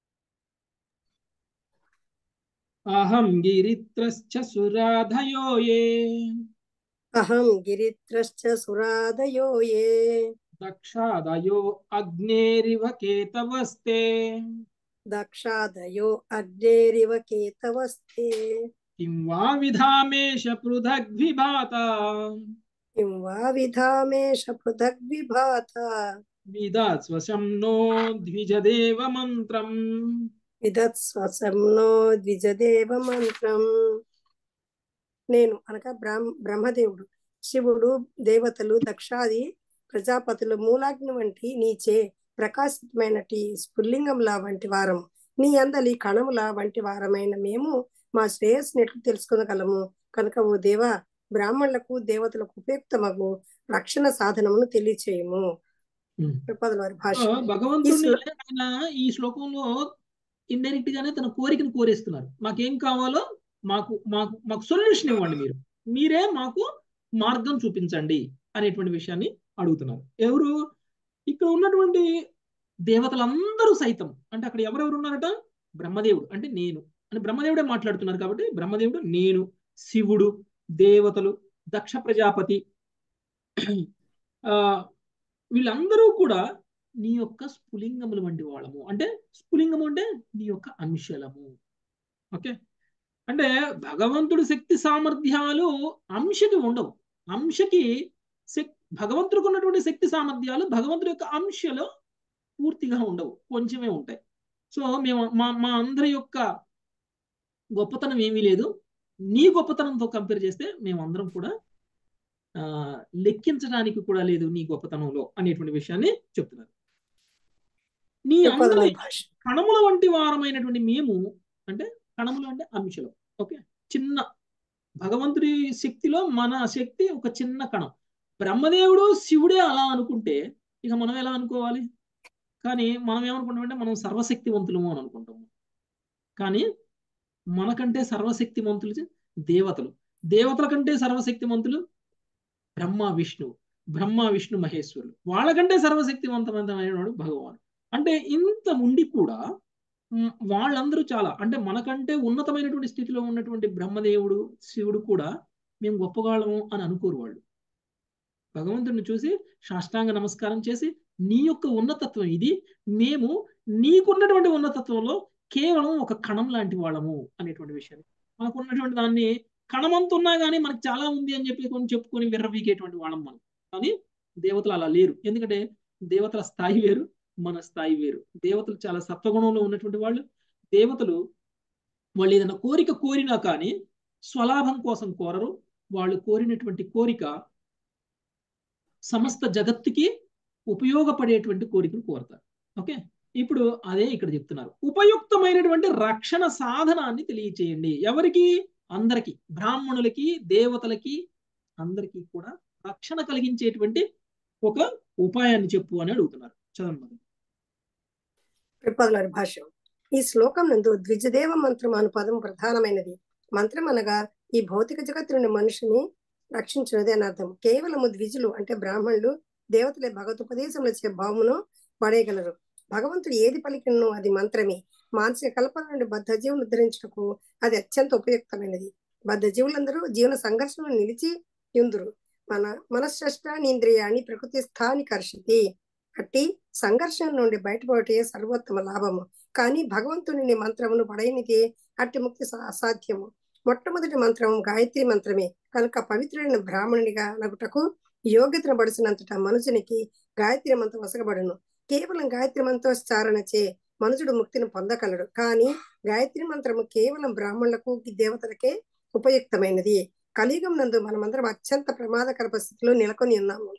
అహం గిరిత్రశ్చ సురాధయో ఏ అహం గిరిత్రశ్చ సురాధయో ఏ దక్షాదయో అగ్నేరివ కేతవస్తే దక్షాదయో అగ్నేరివ కేతవస్తే కిం వా విధామేష పృథగ్విభాత కిం వా విధామేష పృథగ్విభాత విదస్వశం నో ద్విజదేవ మంత్రం విదత్స్వశం నో ద్విజదేవ మంత్రం. నేను అనగా బ్రహ్మ బ్రహ్మదేవుడు, శివుడు, దేవతలు, దక్షాది ప్రజాపతులు మూలాగ్ని వంటి నీచే ప్రకాశితమైనటి స్ఫుల్లింగంలా వంటి వారము, నీ అందలి కణముల వంటి వారమైన మేము మా శ్రేయస్సును ఎట్లు తెలుసుకొనగలము. కనుక ఓ దేవ, బ్రాహ్మణులకు దేవతలకు ఉపయుక్తమగు రక్షణ సాధనమును తెలియచేయము. వారి భాష. భగవంతుడు ఆయన ఈ శ్లోకంలో ఇండైరెక్ట్ గానే తన కోరికను కోరేస్తున్నారు. మాకేం కావాలో మాకు మాకు మాకు సొల్యూషన్ ఇవ్వండి, మీరు మీరే మాకు మార్గం చూపించండి అనేటువంటి విషయాన్ని అడుగుతున్నారు. ఎవరు? ఇక్కడ ఉన్నటువంటి దేవతలందరూ సైతం, అంటే అక్కడ ఎవరెవరు ఉన్నారట? బ్రహ్మదేవుడు అంటే నేను అని బ్రహ్మదేవుడే మాట్లాడుతున్నారు కాబట్టి బ్రహ్మదేవుడు, నేను, శివుడు, దేవతలు, దక్ష ప్రజాపతి, ఆ వీళ్ళందరూ కూడా నీ యొక్క స్ఫులింగములు వంటి వాళ్ళము. అంటే స్ఫులింగము అంటే నీ యొక్క అంశలము. ఓకే, అంటే భగవంతుడి శక్తి సామర్థ్యాలు అంశకి ఉండవు. అంశకి శక్ భగవంతుడికి ఉన్నటువంటి శక్తి సామర్థ్యాలు భగవంతుడి యొక్క అంశలో పూర్తిగా ఉండవు, కొంచెమే ఉంటాయి. సో మేము మా మా అందరి యొక్క గొప్పతనం ఏమీ లేదు. నీ గొప్పతనంతో కంపేర్ చేస్తే మేమందరం కూడా ఆ లెక్కించడానికి కూడా లేదు నీ గొప్పతనంలో అనేటువంటి విషయాన్ని చెప్తున్నారు. నీ అందరి కణముల వంటి వారమైనటువంటి మేము, అంటే కణములు అంటే అంశలు. ఓకే, చిన్న భగవంతుడి శక్తిలో మన శక్తి ఒక చిన్న కణం. బ్రహ్మదేవుడు శివుడే అలా అనుకుంటే ఇక మనం ఎలా అనుకోవాలి? కానీ మనం ఏమనుకుంటామంటే మనం సర్వశక్తివంతులము అని అనుకుంటాము. కానీ మనకంటే సర్వశక్తిమంతులు దేవతలు, దేవతల కంటే సర్వశక్తిమంతులు బ్రహ్మ విష్ణు, బ్రహ్మ విష్ణు మహేశ్వరులు, వాళ్ళకంటే సర్వశక్తివంతమైన వాడు భగవాన్. అంటే ఇంత ఉండి కూడా వాళ్ళందరూ చాలా, అంటే మనకంటే ఉన్నతమైనటువంటి స్థితిలో ఉన్నటువంటి బ్రహ్మదేవుడు శివుడు కూడా మేము గొప్పగాళ్ళము అని అనుకోరు. వాళ్ళు భగవంతుడిని చూసి సాష్టాంగ నమస్కారం చేసి నీ యొక్క ఉన్నతత్వం ఇది, మేము నీకున్నటువంటి ఉన్నతత్వంలో కేవలం ఒక కణం లాంటి వాళ్ళము అనేటువంటి విషయాన్ని, మనకు ఉన్నటువంటి దాన్ని కణమంత ఉన్నా కానీ మనకు చాలా ఉంది అని చెప్పి కొన్ని చెప్పుకొని విర్రవీగేటువంటి వాళ్ళం మనం. కానీ దేవతలు అలా లేరు. ఎందుకంటే దేవతల స్థాయి వేరు, మన స్థాయి వేరు. దేవతలు చాలా సత్వగుణంలో ఉన్నటువంటి వాళ్ళు. దేవతలు వాళ్ళు ఏదైనా కోరిక కోరినా కానీ స్వలాభం కోసం కోరరు. వాళ్ళు కోరినటువంటి కోరిక సమస్త జగత్తుకి ఉపయోగపడేటువంటి కోరికను కోరతారు. ఓకే, ఇప్పుడు అదే ఇక్కడ చెప్తున్నారు. ఉపయుక్తమైనటువంటి రక్షణ సాధనాన్ని తెలియచేయండి. ఎవరికి? అందరికి, బ్రాహ్మణులకి, దేవతలకి, అందరికీ కూడా రక్షణ కలిగించేటువంటి ఒక ఉపాయాన్ని చెప్పు అని అడుగుతున్నారు. చదవండి. ప్రపదలారి భాష్యం. ఈ శ్లోకం నందు ద్విజదేవ మంత్రం అను పదం ప్రధానమైనది. మంత్రం అనగా ఈ భౌతిక జగత్తు నుండి మనిషిని రక్షించినది అని అర్థం. కేవలము ద్విజులు అంటే బ్రాహ్మణులు, దేవతలే భగవతుపదేశంలో చే భావమును పడేయగలరు. భగవంతుడు ఏది పలికినో అది మంత్రమే. మానసిక కల్పన నుండి బద్ధ జీవులు ఉద్ధరించుటకు అది అత్యంత ఉపయుక్తమైనది. బద్ధ జీవులందరూ జీవన సంఘర్షణలో నిలిచి యుందురు. మన మనశ్రేష్టానింద్రియాన్ని ప్రకృతి స్థాని కర్షితి. అట్టి సంఘర్షణ నుండి బయటపడే సర్వోత్తమ లాభము. కానీ భగవంతుని మంత్రమును పడైనది అట్టి ముక్తి అసాధ్యము. మొట్టమొదటి మంత్రం గాయత్రి మంత్రమే కనుక పవిత్రుడైన బ్రాహ్మణునిగా నగుటకు యోగ్యతను పడిసినంతట మనుషునికి గాయత్రి మంత్రం వసగబడును. కేవలం గాయత్రి మంత్రోచ్చారణచే మనుషుడు ముక్తిని పొందగలడు. కానీ గాయత్రి మంత్రము కేవలం బ్రాహ్మణులకు, దేవతలకే ఉపయుక్తమైనది. కలియుగం నందు మనమందరం అత్యంత ప్రమాదకర పరిస్థితిలో నెలకొని ఉన్నాము.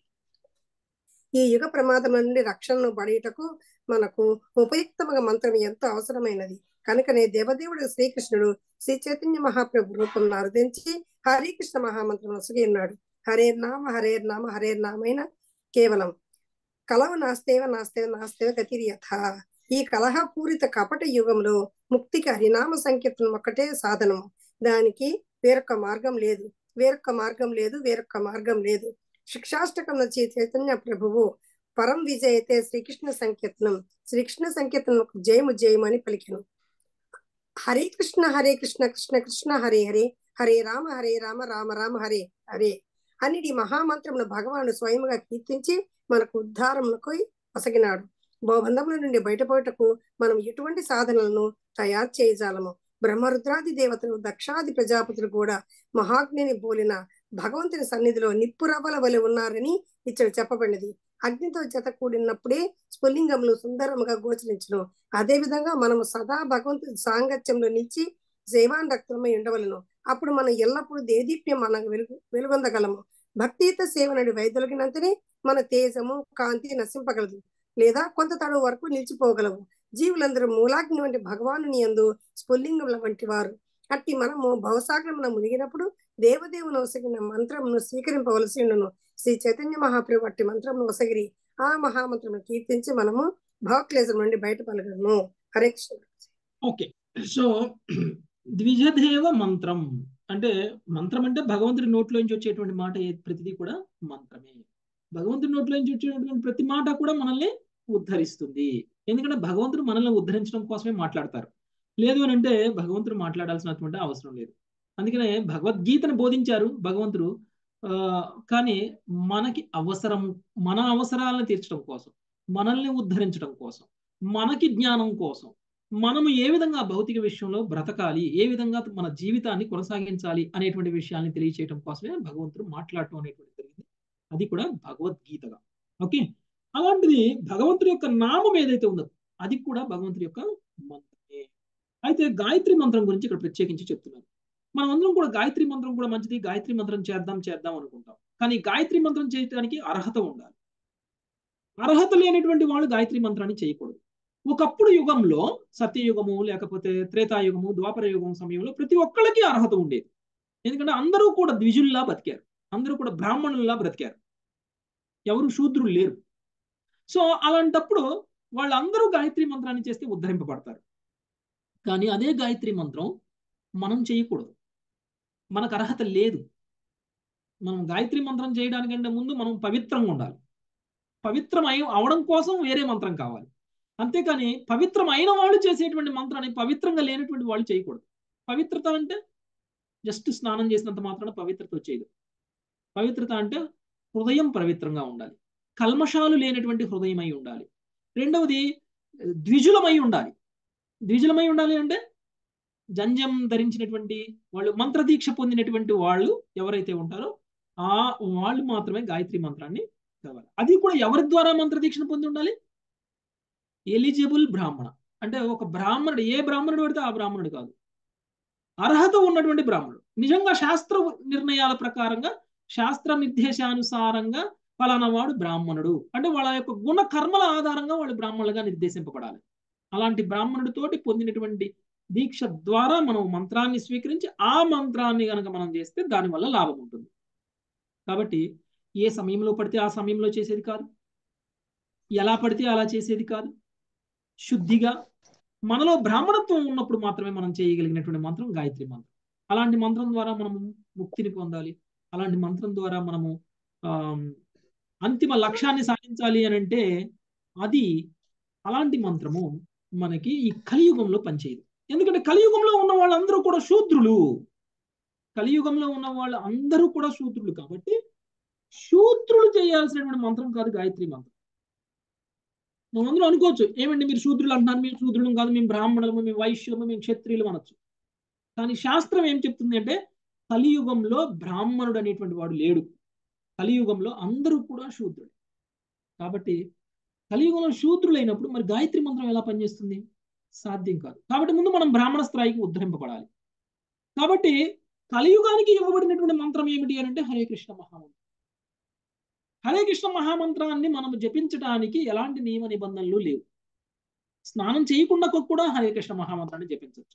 ఈ యుగ ప్రమాదం నుండి రక్షణను పడేటకు మనకు ఉపయుక్తమైన మంత్రం ఎంతో అవసరమైనది. కనుకనే దేవదేవుడు శ్రీకృష్ణుడు శ్రీ చైతన్య మహాప్రభు రూపం అర్థించి హరికృష్ణ మహామంత్రం వసగి ఉన్నాడు. హరేర్ నామ హరేర్ నామ హరేర్ నామైన కేవలం కలవ నాస్తేవ నాస్తేవ నాస్తేవ గతిర్యథ. ఈ కలహపూరిత కపట యుగంలో ముక్తికి హరినామ సంకీర్తనం ఒక్కటే సాధనము. దానికి వేరొక మార్గం లేదు, వేరొక మార్గం లేదు, వేరొక మార్గం లేదు. శిక్షాష్టకం శ్రీ చైతన్య ప్రభువు పరం విజయతే శ్రీకృష్ణ సంకీర్తనం. శ్రీకృష్ణ సంకీర్తనం జయము జయము అని పలికెను. హరే కృష్ణ హరే కృష్ణ కృష్ణ కృష్ణ హరే హరే, హరే రామ హరే రామ రామ రామ హరే హరే అన్నిటి మహామంత్రమును భగవానుడు స్వయంగా కీర్తించి మనకు ఉద్ధారమునకు వసగినాడు. భవబంధముల నుండి బయటపోటకు మనం ఎటువంటి సాధనలను తయారు చేయజాలము. బ్రహ్మరుద్రాది దేవతలు, దక్షాది ప్రజాపతులు కూడా మహాగ్నిని పోలిన భగవంతుని సన్నిధిలో నిప్పురవ్వల వలె ఉన్నారని ఇక్కడ చెప్పబడినది. అగ్నితో జత కూడినప్పుడే స్ఫుల్లింగములు సుందరముగా గోచరించును. అదే విధంగా మనము సదా భగవంతుడి సాంగత్యంలో నిలిచి సేవాన్ రక్తమై ఉండవలను. అప్పుడు మనం ఎల్లప్పుడూ దేదీప్యం మనం వెలుగు వెలుగొందగలము. భక్తియుత సేవనుడి వైదొలిగినంతనే మన తేజము కాంతి నశింపగలదు, లేదా కొంత తడువు వరకు నిలిచిపోగలవు. జీవులందరూ మూలాగ్ని వంటి భగవానుని యందు స్ఫుల్లింగముల వంటి వారు. అట్టి మనము భవసాగరమున మునిగినప్పుడు దేవదేవుని వసగిన మంత్రమును స్వీకరింపవలసి ఉండును. శ్రీ చైతన్య మహాప్రభు అట్టి మంత్రమును వసగిరి ఆ మహామంత్రమును కీర్తించి మనము భావక్లేశం నుండి బయటపడగలము. హరే కృష్ణ. ఓకే, సో ద్విజదేవ మంత్రం అంటే, మంత్రం అంటే భగవంతుడి నోట్లోంచి వచ్చేటువంటి మాట ప్రతిదీ కూడా మంత్రమే. భగవంతుడి నోట్లోంచి వచ్చేటువంటి ప్రతి మాట కూడా మనల్ని ఉద్ధరిస్తుంది. ఎందుకంటే భగవంతుడు మనల్ని ఉద్ధరించడం కోసమే మాట్లాడతారు. లేదు అని అంటే భగవంతుడు మాట్లాడాల్సినటువంటి అవసరం లేదు. అందుకనే భగవద్గీతను బోధించారు భగవంతుడు. ఆ కానీ మనకి అవసరం, మన అవసరాలను తీర్చడం కోసం, మనల్ని ఉద్ధరించడం కోసం, మనకి జ్ఞానం కోసం, మనము ఏ విధంగా భౌతిక విషయంలో బ్రతకాలి, ఏ విధంగా మన జీవితాన్ని కొనసాగించాలి అనేటువంటి విషయాన్ని తెలియచేయడం కోసమే భగవంతుడు మాట్లాడటం అనేటువంటి జరిగింది. అది కూడా భగవద్గీతగా. ఓకే, అలాంటిది భగవంతుడి యొక్క నామం ఏదైతే ఉందో అది కూడా భగవంతుడి యొక్క మంత్రమే. అయితే గాయత్రి మంత్రం గురించి ఇక్కడ ప్రత్యేకించి చెప్తున్నారు. మనం అందరం కూడా గాయత్రి మంత్రం కూడా మంచిది, గాయత్రి మంత్రం చేద్దాం చేద్దాం అనుకుంటాం. కానీ గాయత్రి మంత్రం చేయడానికి అర్హత ఉండాలి. అర్హత లేనటువంటి వాళ్ళు గాయత్రి మంత్రాన్ని చేయకూడదు. ఒకప్పుడు యుగంలో సత్యయుగము లేకపోతే త్రేతాయుగము ద్వాపర యుగం సమయంలో ప్రతి ఒక్కళ్ళకి అర్హత ఉండేది. ఎందుకంటే అందరూ కూడా ద్విజుల్లా బతికారు, అందరూ కూడా బ్రాహ్మణుల్లా బ్రతికారు, ఎవరు శూద్రులు లేరు. సో అలాంటప్పుడు వాళ్ళందరూ గాయత్రి మంత్రాన్ని చేస్తే ఉద్ధరింపబడతారు. కానీ అదే గాయత్రి మంత్రం మనం చేయకూడదు, మనకు అర్హత లేదు. మనం గాయత్రి మంత్రం చేయడానికంటే ముందు మనం పవిత్రంగా ఉండాలి. పవిత్రం అయి అవడం కోసం వేరే మంత్రం కావాలి. అంతేకాని పవిత్రం అయిన వాళ్ళు చేసేటువంటి మంత్రాన్ని పవిత్రంగా లేనటువంటి వాళ్ళు చేయకూడదు. పవిత్రత అంటే జస్ట్ స్నానం చేసినంత మాత్రాన పవిత్రత వచ్చేది. పవిత్రత అంటే హృదయం పవిత్రంగా ఉండాలి, కల్మషాలు లేనటువంటి హృదయమై ఉండాలి. రెండవది ద్విజులమై ఉండాలి. ద్విజులమై ఉండాలి అంటే జంజం ధరించినటువంటి వాళ్ళు, మంత్రదీక్ష పొందినటువంటి వాళ్ళు ఎవరైతే ఉంటారో ఆ వాళ్ళు మాత్రమే గాయత్రి మంత్రాన్ని చదవాలి. అది కూడా ఎవరి ద్వారా మంత్రదీక్షను పొంది ఉండాలి? ఎలిజిబుల్ బ్రాహ్మణ. అంటే ఒక బ్రాహ్మణుడు, ఏ బ్రాహ్మణుడు పడితే ఆ బ్రాహ్మణుడు కాదు, అర్హత ఉన్నటువంటి బ్రాహ్మణుడు. నిజంగా శాస్త్ర నిర్ణయాల ప్రకారంగా, శాస్త్ర నిర్దేశానుసారంగా ఫలానా వాడు బ్రాహ్మణుడు అంటే వాళ్ళ యొక్క గుణ కర్మల ఆధారంగా వాళ్ళు బ్రాహ్మణులుగా నిర్దేశింపబడాలి. అలాంటి బ్రాహ్మణుడితోటి పొందినటువంటి దీక్ష ద్వారా మనం మంత్రాన్ని స్వీకరించి ఆ మంత్రాన్ని కనుక మనం చేస్తే దానివల్ల లాభం ఉంటుంది. కాబట్టి ఏ సమయంలో పడితే ఆ సమయంలో చేసేది కాదు, ఎలా పడితే అలా చేసేది కాదు. శుద్ధిగా మనలో బ్రాహ్మణత్వం ఉన్నప్పుడు మాత్రమే మనం చేయగలిగినటువంటి మంత్రం గాయత్రి మంత్రం. అలాంటి మంత్రం ద్వారా మనము ముక్తిని పొందాలి. అలాంటి మంత్రం ద్వారా మనము ఆ అంతిమ లక్ష్యాన్ని సాధించాలి అని అంటే అది అలాంటి మంత్రము మనకి ఈ కలియుగంలో పనిచేయదు. ఎందుకంటే కలియుగంలో ఉన్న వాళ్ళందరూ కూడా శూద్రులు. కలియుగంలో ఉన్న వాళ్ళు అందరూ కూడా శూద్రులు. కాబట్టి శూద్రులు చేయాల్సినటువంటి మంత్రం కాదు గాయత్రి మంత్రం. మనం అందరూ అనుకోవచ్చు, ఏమండి మీరు శూద్రులు అంటున్నారు, మేము శూద్రులం కాదు, మేము బ్రాహ్మణులము, మేము వైశ్యులము, మేము క్షత్రియులు అనొచ్చు. కానీ శాస్త్రం ఏం చెప్తుంది అంటే కలియుగంలో బ్రాహ్మణుడు అనేటువంటి వాడు లేడు. కలియుగంలో అందరూ కూడా శూద్రుడు. కాబట్టి కలియుగంలో శూద్రులు అయినప్పుడు మరి గాయత్రి మంత్రం ఎలా పనిచేస్తుంది? సాధ్యం కాదు. కాబట్టి ముందు మనం బ్రాహ్మణ స్థాయికి ఉద్ధరింపబడాలి. కాబట్టి కలియుగానికి ఇవ్వబడినటువంటి మంత్రం ఏమిటి అని అంటే హరే కృష్ణ మహామంత్రం. హరే కృష్ణ మహామంత్రాన్ని మనం జపించడానికి ఎలాంటి నియమ నిబంధనలు లేవు. స్నానం చేయకుండా కూడా హరే కృష్ణ మహామంత్రాన్ని జపించవచ్చు.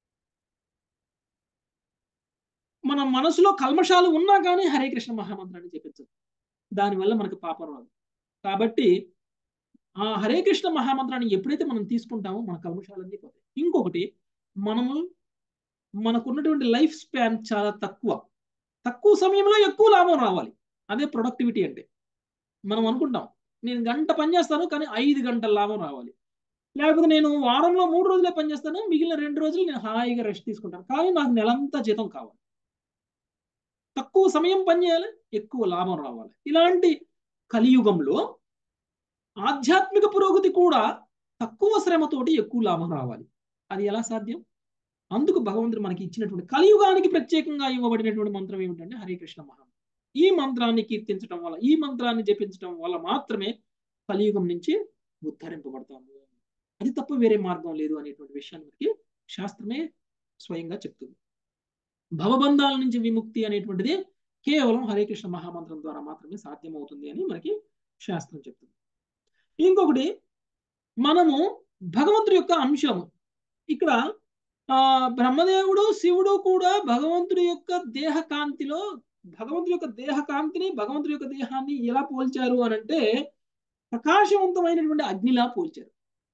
మన మనసులో కల్మషాలు ఉన్నా కానీ హరే కృష్ణ మహామంత్రాన్ని జపించవచ్చు. దానివల్ల మనకు పాపం రాదు. కాబట్టి ఆ హరే కృష్ణ మహామంత్రాన్ని ఎప్పుడైతే మనం తీసుకుంటామో మన కల్మషాలన్నీ పోతాయి. ఇంకొకటి, మనము మనకున్నటువంటి లైఫ్ స్పాన్ చాలా తక్కువ. తక్కువ సమయంలో ఎక్కువ లాభం రావాలి. అదే ప్రొడక్టివిటీ అంటే. మనం అనుకుంటాం నేను గంట పని చేస్తాను కానీ ఐదు గంటల లాభం రావాలి, లేకపోతే నేను వారంలో మూడు రోజులే పని చేస్తాను, మిగిలిన రెండు రోజులు నేను హాయిగా రెస్ట్ తీసుకుంటాను, కానీ నాకు నెలంతా జీతం కావాలి. తక్కువ సమయం పని చేయాలి, ఎక్కువ లాభం రావాలి. ఇలాంటి కలియుగంలో ఆధ్యాత్మిక పురోగతి కూడా తక్కువ శ్రమతోటి ఎక్కువ లాభం రావాలి. అది ఎలా సాధ్యం? అందుకు భగవంతుడు మనకి ఇచ్చినటువంటి కలియుగానికి ప్రత్యేకంగా ఇవ్వబడినటువంటి మంత్రం ఏమిటంటే హరే కృష్ణ మహామంత్రం. ఈ మంత్రాన్ని కీర్తించడం వల్ల, ఈ మంత్రాన్ని జపించడం వల్ల మాత్రమే కలియుగం నుంచి ఉద్ధరింపబడతాము. అది తప్ప వేరే మార్గం లేదు అనేటువంటి విషయాన్ని మనకి శాస్త్రమే స్వయంగా చెప్తుంది. భవబంధాల నుంచి విముక్తి అనేటువంటిది కేవలం హరే కృష్ణ మహామంత్రం ద్వారా మాత్రమే సాధ్యమవుతుంది అని మనకి శాస్త్రం చెప్తుంది. ఇంకొకటి, మనము భగవంతుడి యొక్క అంశము. ఇక్కడ ఆ బ్రహ్మదేవుడు శివుడు కూడా భగవంతుడి యొక్క దేహ కాంతిలో భగవంతుడి యొక్క దేహ కాంతిని భగవంతుడి యొక్క దేహాన్ని ఎలా పోల్చారు అని అంటే ప్రకాశవంతమైనటువంటి అగ్నిలా పోల్చారు.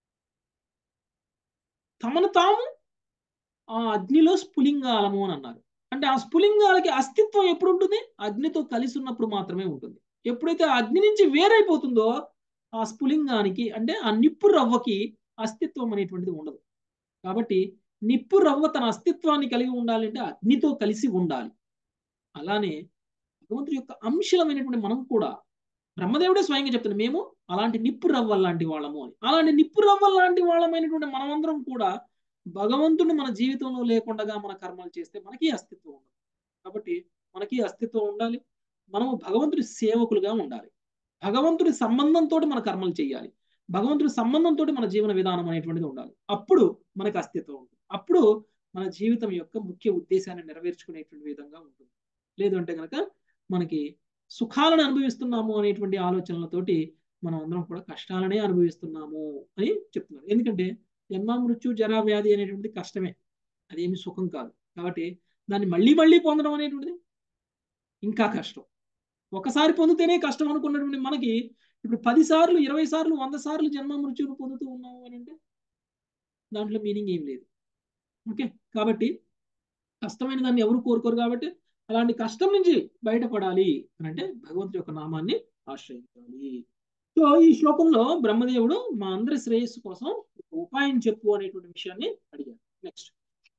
తమను తాము ఆ అగ్నిలో స్ఫులింగాలము అని అన్నారు. అంటే ఆ స్ఫులింగాలకి అస్తిత్వం ఎప్పుడు ఉంటుంది? అగ్నితో కలిసి ఉన్నప్పుడు మాత్రమే ఉంటుంది. ఎప్పుడైతే ఆ అగ్ని నుంచి వేరైపోతుందో ఆ స్ఫులింగానికి అంటే ఆ నిప్పు రవ్వకి అస్తిత్వం అనేటువంటిది ఉండదు. కాబట్టి నిప్పు రవ్వ తన అస్తిత్వాన్ని కలిగి ఉండాలంటే అగ్నితో కలిసి ఉండాలి. అలానే భగవంతుడి యొక్క అంశలమైనటువంటి మనం కూడా బ్రహ్మదేవుడే స్వయంగా చెప్తున్నాడు, మేము అలాంటి నిప్పు రవ్వల లాంటి వాళ్ళము అని. అలాంటి నిప్పు రవ్వల లాంటి వాళ్ళమైనటువంటి మనమందరం కూడా భగవంతుడు మన జీవితంలో లేకుండా మన కర్మలు చేస్తే మనకి అస్తిత్వం ఉండదు. కాబట్టి మనకి అస్తిత్వం ఉండాలి. మనము భగవంతుడి సేవకులుగా ఉండాలి. భగవంతుడి సంబంధంతో మన కర్మలు చేయాలి. భగవంతుడి సంబంధంతో మన జీవన విధానం అనేటువంటిది ఉండాలి. అప్పుడు మనకు అస్తిత్వం ఉంటుంది. అప్పుడు మన జీవితం యొక్క ముఖ్య ఉద్దేశాన్ని నెరవేర్చుకునేటువంటి విధంగా ఉంటుంది. లేదు అంటే కనుక మనకి సుఖాలను అనుభవిస్తున్నాము అనేటువంటి ఆలోచనలతోటి మనం అందరం కూడా కష్టాలనే అనుభవిస్తున్నాము అని చెప్తున్నారు. ఎందుకంటే జన్మ మృత్యు జరా వ్యాధి అనేటువంటిది కష్టమే, అదేమి సుఖం కాదు. కాబట్టి దాన్ని మళ్ళీ మళ్ళీ పొందడం అనేటువంటిది ఇంకా కష్టం. ఒకసారి పొందితేనే కష్టం అనుకున్నటువంటి మనకి ఇప్పుడు పది సార్లు ఇరవై సార్లు వంద సార్లు జన్మ మృత్యువును పొందుతూ ఉన్నాము అని అంటే దాంట్లో మీనింగ్ ఏం లేదు. ఓకే, కాబట్టి కష్టమైన దాన్ని ఎవరు కోరుకోరు. కాబట్టి అలాంటి కష్టం నుంచి బయటపడాలి అని అంటే భగవంతుడి యొక్క నామాన్ని ఆశ్రయించాలి. సో ఈ శ్లోకంలో బ్రహ్మదేవుడు మా అందరి శ్రేయస్సు కోసం ఉపాయం చెప్పు అనేటువంటి విషయాన్ని అడిగారు. నెక్స్ట్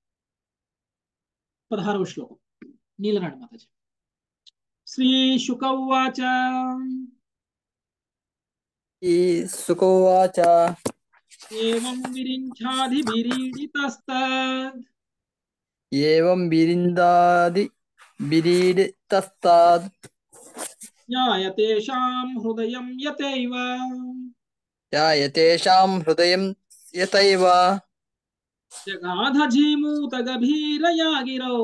పదహారవ శ్లోకం, నీలరాణి మాతాజీ. శ్రీ శుక ఉవాచ ఈ శుకోవాచ ఏవం విరింఛాధిభిరీడితస్తద్ ఏవం బిరిందాది బిరీడితస్తాద్ జ్ఞాయతేషాం హృదయం యతైవ యతేషాం హృదయం యతైవ జగాధజీమూత గభీరయా గిరౌ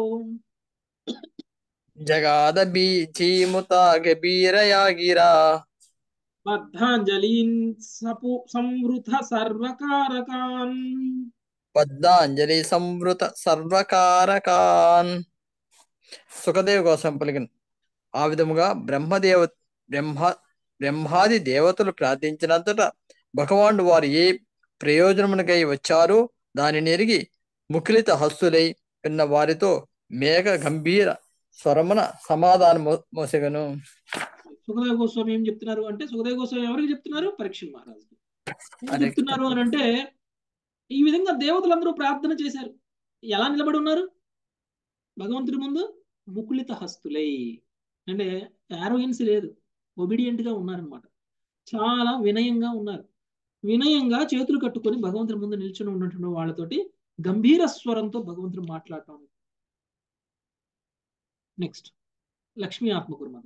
జగాద బీజీముత గభీరయా గిరా బద్ధాంజలీన్ సపు సంవృత సర్వకారకాన్ బద్ధాంజలి సంవృత సర్వకారకాన్. సుఖదేవ్ కోసం పలికిన ఆ విధముగా బ్రహ్మదేవ బ్రహ్మ బ్రహ్మాది దేవతలు ప్రార్థించినంతట భగవానుడు వారు ఏ ప్రయోజనమునకై వచ్చారో దానిని ఎరిగి ముఖిలిత హస్తులై ఉన్న వారితో మేఘ గంభీర స్వరమున సమాధానం మోసగను. సుఖదేవ గోస్వామి ఏం చెప్తున్నారు అంటే, సుఖదేవ గోస్వామి ఎవరికి చెప్తున్నారు? పరీక్ష మహారాజుకి ఏం చెప్తున్నారు అని అంటే, ఈ విధంగా దేవతలందరూ ప్రార్థన చేశారు. ఎలా నిలబడి ఉన్నారు భగవంతుడి ముందు? ముకులిత హస్తులై, అంటే యారోగెన్స్ లేదు, ఒబిడియంట్ గా ఉన్నారనమాట. చాలా వినయంగా ఉన్నారు. వినయంగా చేతులు కట్టుకొని భగవంతుడి ముందు నిల్చుని ఉన్నటువంటి వాళ్ళతోటి గంభీర స్వరంతో భగవంతుడు మాట్లాడటం. నెక్స్ట్ లక్ష్మీ ఆత్మకుర్మద.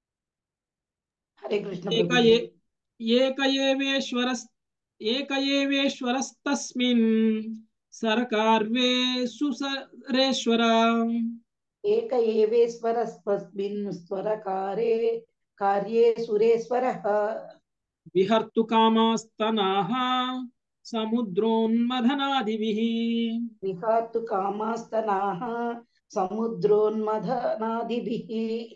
హరే కృష్ణ. ఏకయేవేశ్వర ఏకయేవేశ్వరస్తస్మిన్ సరకార్వే సుసరేశ్వర ఏక ఏవేశ్వరస్మిన్ స్వరకారే కార్యే సురేశ్వరః విహర్తు కామాస్తనాః సముద్రోన్మథనాదిభిః విహార్తు కామాస్తనాః సముద్రోన్మథనాదిభిః.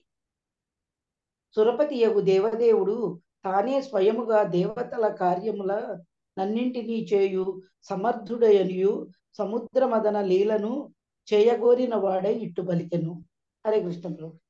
సురపతియగు దేవదేవుడు తానే స్వయముగా దేవతల కార్యముల నన్నింటినీ చేయు సమర్థుడయనియు సముద్ర మదన లీలను చేయగోరిన వాడై ఇట్టు పలికెను. హరే కృష్ణ.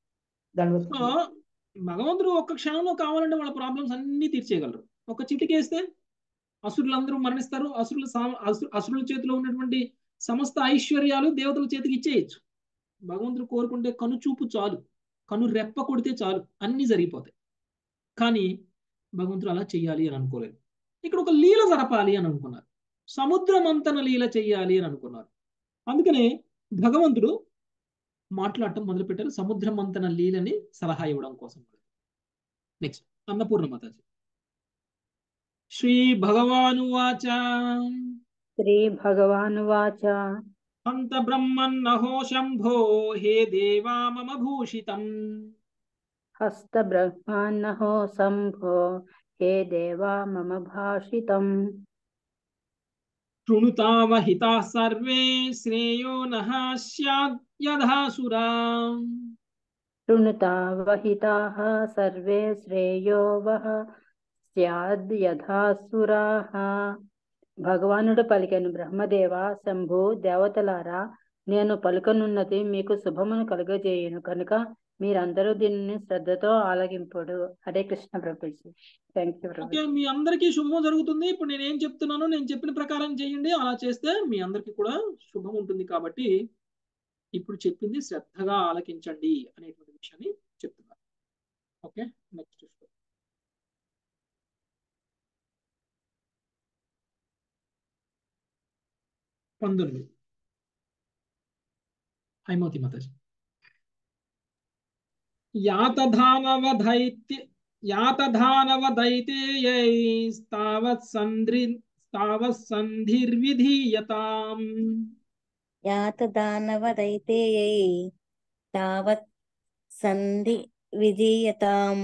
భగవంతుడు ఒక్క క్షణంలో కావాలంటే వాళ్ళ ప్రాబ్లమ్స్ అన్ని తీర్చేయగలరు. ఒక చిటికేస్తే అసురులందరూ మరణిస్తారు. అసురుల అసురుల చేతిలో ఉన్నటువంటి సమస్త ఐశ్వర్యాలు దేవతల చేతికి ఇచ్చేయచ్చు. భగవంతుడు కోరుకుంటే కను చూపు చాలు, కను రెప్ప కొడితే చాలు, అన్ని జరిగిపోతాయి. కానీ భగవంతుడు అలా చెయ్యాలి అని అనుకోలేదు. ఇక్కడ ఒక లీల జరపాలి అని అనుకున్నారు. సముద్రమంతన లీల చెయ్యాలి అని అనుకున్నారు. అందుకనే భగవంతుడు మాట్లాడటం మొదలుపెట్టారు, సముద్రమంతన లీలని సలహా ఇవ్వడం కోసం. నెక్స్ట్ అన్నపూర్ణ మాతాజీ. శ్రీ భగవానువాచ శ్రీ భగవానువాచ అంత బ్రహ్మన్నహో శంభో హే దేవా మమ భూషితం హస్త బ్రహ్మాన్నహో శంభో హే దేవా మమ భాషితం శృణుతావహితాః సర్వే శ్రేయో నః స్యాద్ యథాసురా శృణుతావహితాః సర్వే శ్రేయో వః స్యాద్ యథాసురాః. భగవానుడు పలికెను, బ్రహ్మదేవ శంభు దేవతలారా, నేను పలుకనున్నది మీకు శుభమును కలుగజేయును కనుక మీరందరూ దీనిని శ్రద్ధతో ఆలగింపుడు. Hare Krishna Prabhuji. Thank you okay, Prabhuji. మీ అందరికీ శుభం జరుగుతుంది. ఇప్పుడు నేను ఏం చెప్తున్నానో నేను చెప్పిన ప్రకారం చేయండి. అలా చేస్తే మీ అందరికీ కూడా శుభం ఉంటుంది. కాబట్టి ఇప్పుడు చెప్పింది శ్రద్ధగా ఆలకించండి అనేటువంటి విషయాన్ని చెప్తున్నారు. ఓకే, నెక్స్ట్ పంతొమ్మిది హైమవతి మాతాజీ. యాతధానవధైత్య యాతధానవదైతేయైస్తావత్ సంధ్రి స్తావత్ సంధిర్విధీయతాం. యాతదానవదైతేయై తావత్ సంధి విధీయతాం.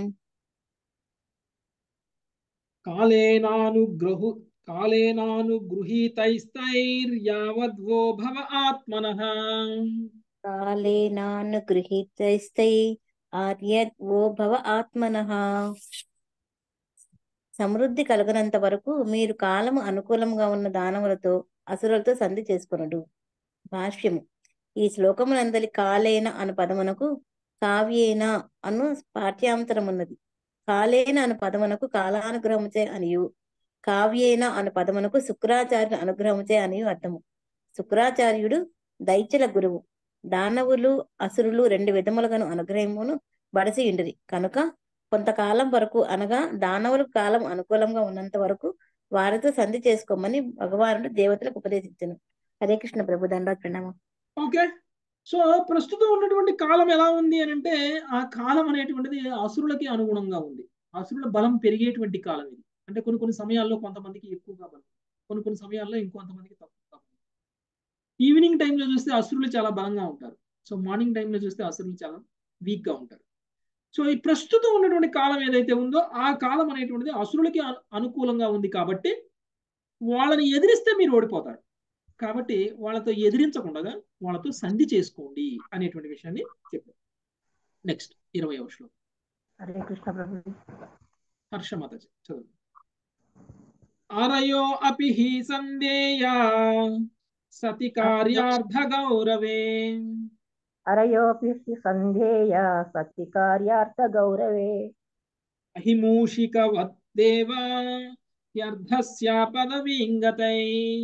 కాలేనానుగ్రహు కాలేనానుగృహీతైస్తైర్యావద్వో భవ ఆత్మనః. కాలేనానుగృహీతైస్తై ఆర్యద్ ఓ భవ ఆత్మనః. సమృద్ధి కలుగనంత వరకు మీరు కాలము అనుకూలంగా ఉన్న దానవులతో అసురులతో సంధి చేసుకొనుడు. భాష్యము. ఈ శ్లోకమునందలి కాలేన అను పదమునకు కావ్యేన అను పాఠ్యాంతరమున్నది. కాలేన అను పదమునకు కాలానుగ్రహముచే అనియు, కావ్యేన అను పదమునకు శుక్రాచార్యుని అనుగ్రహముచే అనియు అర్థము. శుక్రాచార్యుడు దైత్యుల గురువు. దానవులు అసురులు రెండు విధములుగాను అనుగ్రహమును బడసి ఉండిరి కనుక కొంతకాలం వరకు అనగా దానవుల కాలం అనుకూలంగా ఉన్నంత వరకు వారితో సంధి చేసుకోమని భగవానుడు దేవతలకు ఉపదేశించను. హరే కృష్ణ ప్రభు. దండాత్ ప్రణామం. ఓకే, సో ప్రస్తుతం ఉన్నటువంటి కాలం ఎలా ఉంది అని అంటే, ఆ కాలం అనేటువంటిది అసురులకి అనుగుణంగా ఉంది. అసురుల బలం పెరిగేటువంటి కాలం ఇది. అంటే కొన్ని కొన్ని సమయాల్లో కొంతమందికి ఎక్కువగా బలం, కొన్ని కొన్ని సమయాల్లో ఇంకొంతమందికి తక్కువగా బలం. ఈవినింగ్ టైంలో చూస్తే అసురులు చాలా బలంగా ఉంటారు. సో మార్నింగ్ టైంలో చూస్తే అసురులు చాలా వీక్ గా ఉంటారు. సో ఈ ప్రస్తుతం ఉన్నటువంటి కాలం ఏదైతే ఉందో ఆ కాలం అనేటువంటిది అసురులకి అనుకూలంగా ఉంది. కాబట్టి వాళ్ళని ఎదిరిస్తే మీరు ఓడిపోతారు. కాబట్టి వాళ్ళతో ఎదిరించకుండా వాళ్ళతో సంధి చేసుకోండి అనేటువంటి విషయాన్ని చెప్పారు. నెక్స్ట్ ఇరవై శ్లోకం. హరే కృష్ణ ప్రభు. హర్షమాత చదువు. అరయో అపి హి సందేయా సతి కార్యార్థ గౌరవే. అరయోపి సంధేయ సతి కార్యార్థ గౌరవే. అహిమూషిక వద్దేవా యర్ధస్య పదవీంగతై.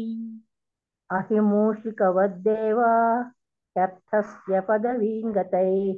అహిమూషికవద్దేవా యర్థస్య పదవీంగతైః.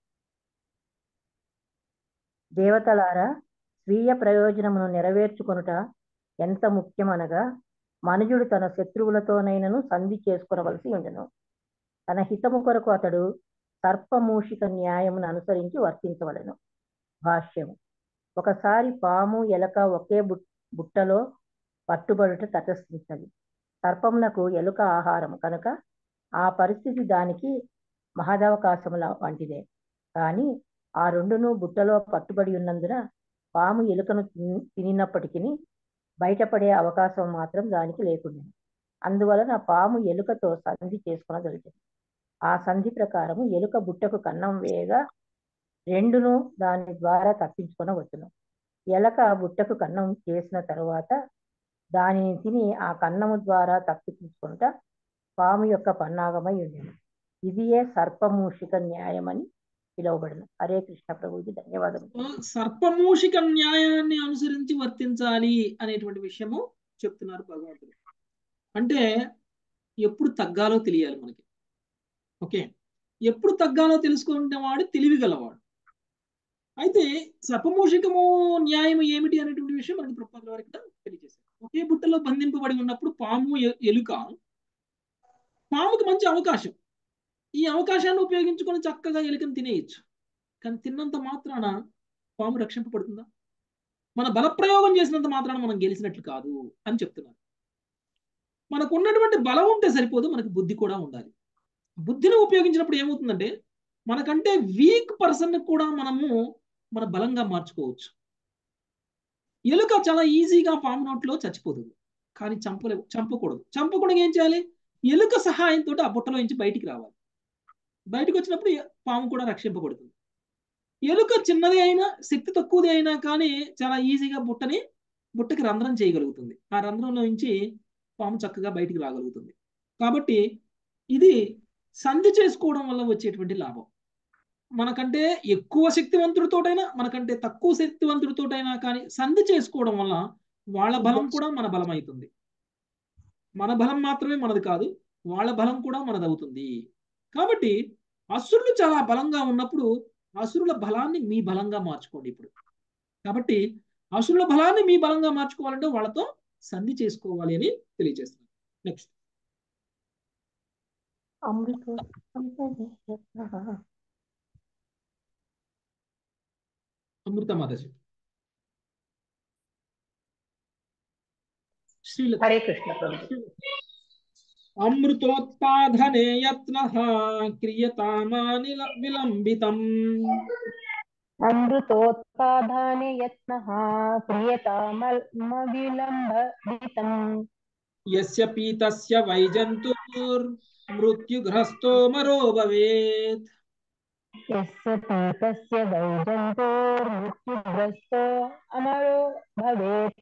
దేవతలారా, స్వీయ ప్రయోజనమును నెరవేర్చుకొనుట ఎంత ముఖ్యమనగా మనుజుడు తన శత్రువులతోనైనను సంధి చేసుకొనవలసి ఉండెను. తన హితము కొరకు అతడు సర్పమూషిక న్యాయమును అనుసరించి వర్తించవలెను. భాష్యము. ఒకసారి పాము ఎలక ఒకే బుట్టలో పట్టుబడుట తటస్థించదు. సర్పమునకు ఎలుక ఆహారం కనుక ఆ పరిస్థితి దానికి మహదవకాశముల వంటిదే. కానీ ఆ రెండును బుట్టలో పట్టుబడి ఉన్నందున పాము ఎలుకను తినినప్పటికీ బయటపడే అవకాశం మాత్రం దానికి లేకుండా, అందువలన పాము ఎలుకతో సంధి చేసుకొనగలిగింది. ఆ సంధి ప్రకారము ఎలుక బుట్టకు కన్నం వేయగా రెండును దాని ద్వారా తప్పించుకొనవచ్చును. ఎలక బుట్టకు కన్నం చేసిన తరువాత దానిని తిని ఆ కన్నము ద్వారా తప్పించుకుంట పాము యొక్క పన్నాగమై ఉండేది. ఇదియే సర్పమూషిక న్యాయమని పిలువబడిన. హరే కృష్ణ ప్రభుకి ధన్యవాదాలు. సర్పమూషిక న్యాయాన్ని అనుసరించి వర్తించాలి అనేటువంటి విషయము చెప్తున్నారు భగవంతుడు. అంటే ఎప్పుడు తగ్గాలో తెలియాలి మనకి. ఓకే, ఎప్పుడు తగ్గాలో తెలుసుకునేవాడు తెలివి గలవాడు. అయితే సర్పమూషికము న్యాయం ఏమిటి అనేటువంటి విషయం మనకి ప్రభుపాదుల వారు ఇక్కడ తెలియజేశారు. ఒకే బుట్టలో బంధింపబడి ఉన్నప్పుడు పాము ఎలుక, పాముకి మంచి అవకాశం. ఈ అవకాశాన్ని ఉపయోగించుకొని చక్కగా ఎలుకను తినేయచ్చు. కానీ తిన్నంత మాత్రాన పాము రక్షింపబడుతుందా? మన బలప్రయోగం చేసినంత మాత్రాన మనం గెలిచినట్లు కాదు అని చెప్తున్నారు. మనకు ఉన్నటువంటి బలం ఉంటే సరిపోదు, మనకు బుద్ధి కూడా ఉండాలి. బుద్ధిని ఉపయోగించినప్పుడు ఏమవుతుందంటే మనకంటే వీక్ పర్సన్ కూడా మనము మన బలంగా మార్చుకోవచ్చు. ఎలుక చాలా ఈజీగా పాము నోట్లో చచ్చిపోతుంది, కానీ చంపలే చంపకూడదు. చంపకూడదు ఏం చేయాలి? ఎలుక సహాయంతో ఆ బుట్టలో నుంచి బయటికి రావాలి. బయటకు వచ్చినప్పుడు పాము కూడా రక్షింపబడుతుంది. ఎలుక చిన్నది అయినా, శక్తి తక్కువది అయినా కానీ చాలా ఈజీగా బుట్టని బుట్టకి రంధ్రం చేయగలుగుతుంది. ఆ రంధ్రంలో నుంచి పాము చక్కగా బయటికి రాగలుగుతుంది. కాబట్టి ఇది సంధి చేసుకోవడం వల్ల వచ్చేటువంటి లాభం. మనకంటే ఎక్కువ శక్తివంతుడితోటైనా మనకంటే తక్కువ శక్తివంతుడితోటైనా కానీ సంధి చేసుకోవడం వల్ల వాళ్ళ బలం కూడా మన బలం అవుతుంది. మన బలం మాత్రమే మనది కాదు, వాళ్ళ బలం కూడా మనది అవుతుంది. కాబట్టి అసురులు చాలా బలంగా ఉన్నప్పుడు అసురుల బలాన్ని మీ బలంగా మార్చుకోండి ఇప్పుడు. కాబట్టి అసురుల బలాన్ని మీ బలంగా మార్చుకోవాలంటే వాళ్ళతో సంధి చేసుకోవాలి అని తెలియజేస్తున్నాను. నెక్స్ట్ అమృత మాతాజీ. శ్రీలత. హరే కృష్ణ ప్రభు. అమృతోత్పాదనే యత్నః క్రియతామానిల విలంబితం. అమృతోత్పాదనే యత్నః క్రియతామవిలంబితం. యస్య పీతస్య వైజంతుర్ మృత్యుగ్రస్తో మరో భవేత్. యస్య పీతస్య వైజంతుర్ మృత్యుగ్రస్తో అమరో భవేత్.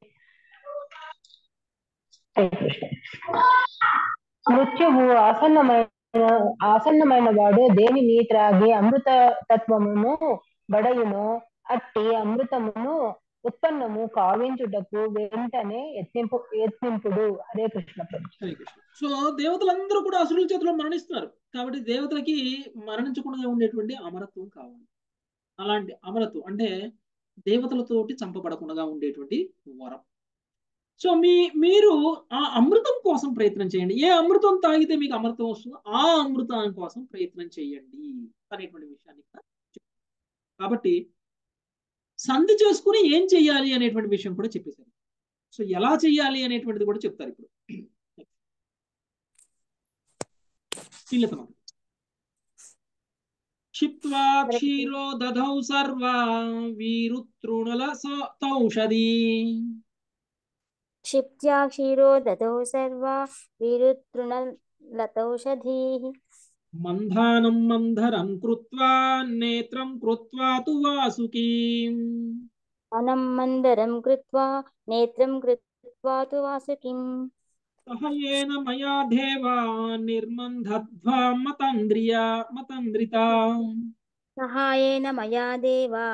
మృత్యువు ఆసన్నమైన ఆసన్నమైన వాడు దేనిని త్రాగి అమృత తత్వమును బడయును అట్టి అమృతమును ఉత్పన్నము కావించుటకు వెంటనే యత్నింపు యత్నింపుడు. హరే కృష్ణ ప్రభు. హరే కృష్ణ. సో దేవతలందరూ కూడా అసురుల చేతిలో మరణిస్తున్నారు. కాబట్టి దేవతలకి మరణించకుండా ఉండేటువంటి అమరత్వం కావాలి. అలాంటి అమరత్వం అంటే దేవతలతోటి చంపబడకుండా ఉండేటువంటి వరం. సో మీ మీరు ఆ అమృతం కోసం ప్రయత్నం చేయండి. ఏ అమృతం తాగితే మీకు అమృతం వస్తుందో ఆ అమృతం కోసం ప్రయత్నం చేయండి అనేటువంటి విషయాన్ని. కాబట్టి సంధి చేసుకుని ఏం చెయ్యాలి అనేటువంటి విషయం కూడా చెప్పేశారు. సో ఎలా చెయ్యాలి అనేటువంటిది కూడా చెప్తారు ఇప్పుడు. క్షిప్త్వా క్షీరో దధౌ సర్వా వీరుతృణుల తౌషధీ. क्षिप्त्या क्षीरो दधौ सर्वा वीरुतृणलतौषधीः. మంధానం మంధరం కృత్వా నేత్రం కృత్వా తు వాసుకీం. అనం మందరం కృత్వా నేత్రం కృత్వా తు వాసుకీం. సహయేన మయా దేవా నిర్మంధధ్వా మతంద్రియా మతంద్రితా. సహాయేన మయా దేవా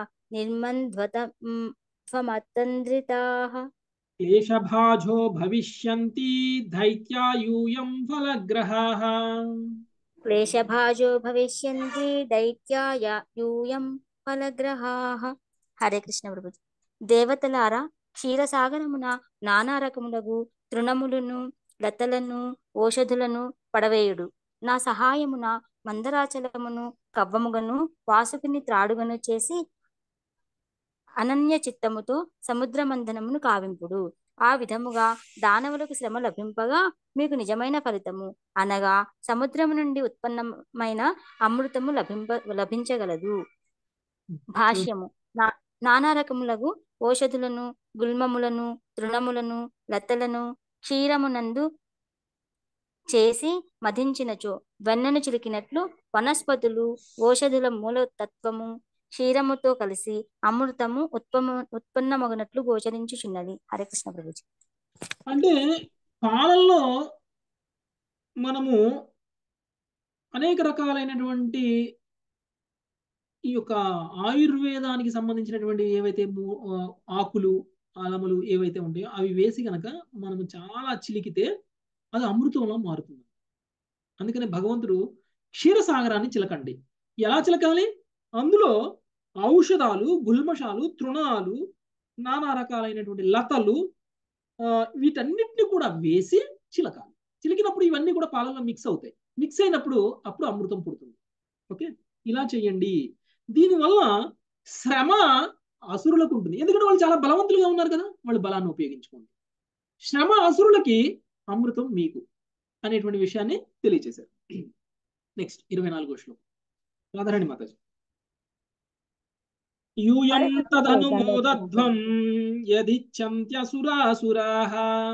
నిర్మంధ్వతమతంద్రితాః. క్లేశభాజో భవిష్యంతి దైత్యాయూయం ఫలగ్రహాః. క్లేశభాజో భవిష్యంతి దైత్యాయ యూయం ఫలగ్రహాః. హరే కృష్ణ ప్రభు. దేవతలారా, క్షీరసాగరమున నానా రకములగు తృణములను లతలను ఓషధులను పడవేయుడు. నా సహాయమున మందరాచలమును కవ్వముగను వాసుకుని త్రాడుగను చేసి అనన్య చిత్తముతో సముద్ర మంథనమును కావింపుడు. ఆ విధముగా దానవులకు శ్రమ లభింపగా మీకు నిజమైన ఫలితము అనగా సముద్రము నుండి ఉత్పన్నమైన అమృతము లభింప లభించగలదు. భాష్యము. నా నానా రకములకు ఓషధులను గుల్మములను తృణములను లతలను క్షీరమునందు చేసి మధించినచో వెన్నను చిలికినట్లు వనస్పతులు ఓషధుల మూలతత్వము క్షీరముతో కలిసి అమృతము ఉత్పన్న ఉత్పన్నమగినట్లు గోచరించుచున్నది. హరే కృష్ణ ప్రభుజీ. అంటే పాలల్లో మనము అనేక రకాలైనటువంటి ఈ యొక్క ఆయుర్వేదానికి సంబంధించినటువంటి ఏవైతే ఆకులు ఆలములు ఏవైతే ఉంటాయో అవి వేసి కనుక మనము చాలా చిలికితే అది అమృతంలో మారుతుంది. అందుకని భగవంతుడు క్షీరసాగరాన్ని చిలకండి. ఎలా చిలకాలి? అందులో ఔషధాలు గుల్మషాలు తృణాలు నానా రకాలైనటువంటి లతలు వీటన్నిటిని కూడా వేసి చిలకాలి. చిలికినప్పుడు ఇవన్నీ కూడా పాలల్లో మిక్స్ అవుతాయి. మిక్స్ అయినప్పుడు అప్పుడు అమృతం పుడుతుంది. ఓకే, ఇలా చేయండి. దీనివల్ల శ్రమ అసురులకు ఉంటుంది. ఎందుకంటే వాళ్ళు చాలా బలవంతులుగా ఉన్నారు కదా, వాళ్ళు బలాన్ని ఉపయోగించుకోండి. శ్రమ అసురులకి, అమృతం మీకు అనేటువంటి విషయాన్ని తెలియజేశారు. నెక్స్ట్ ఇరవై నాలుగో శ్లోకం. రాధారాణి మాతాజీ. యూయం తదనుమోదధ్వం యదిచ్ఛంత్యసురాసురాః.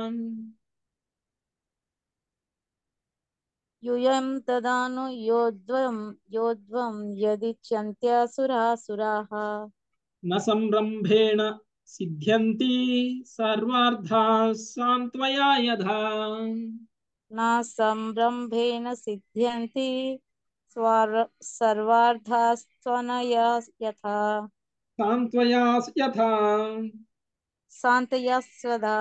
యూయం తదాను యోద్వం యోద్వం యదిచ్ఛంత్యసురాసురాః. న సంరంభేణ సిద్ధ్యంతి సర్వార్థాః సాంత్వయా యథా. నా సంరంభేణ సిద్ధ్యంతి స్వర్ సర్వార్థాస్త్వనయా యథా సాంత్వయా యథా శాంతయస్వదా.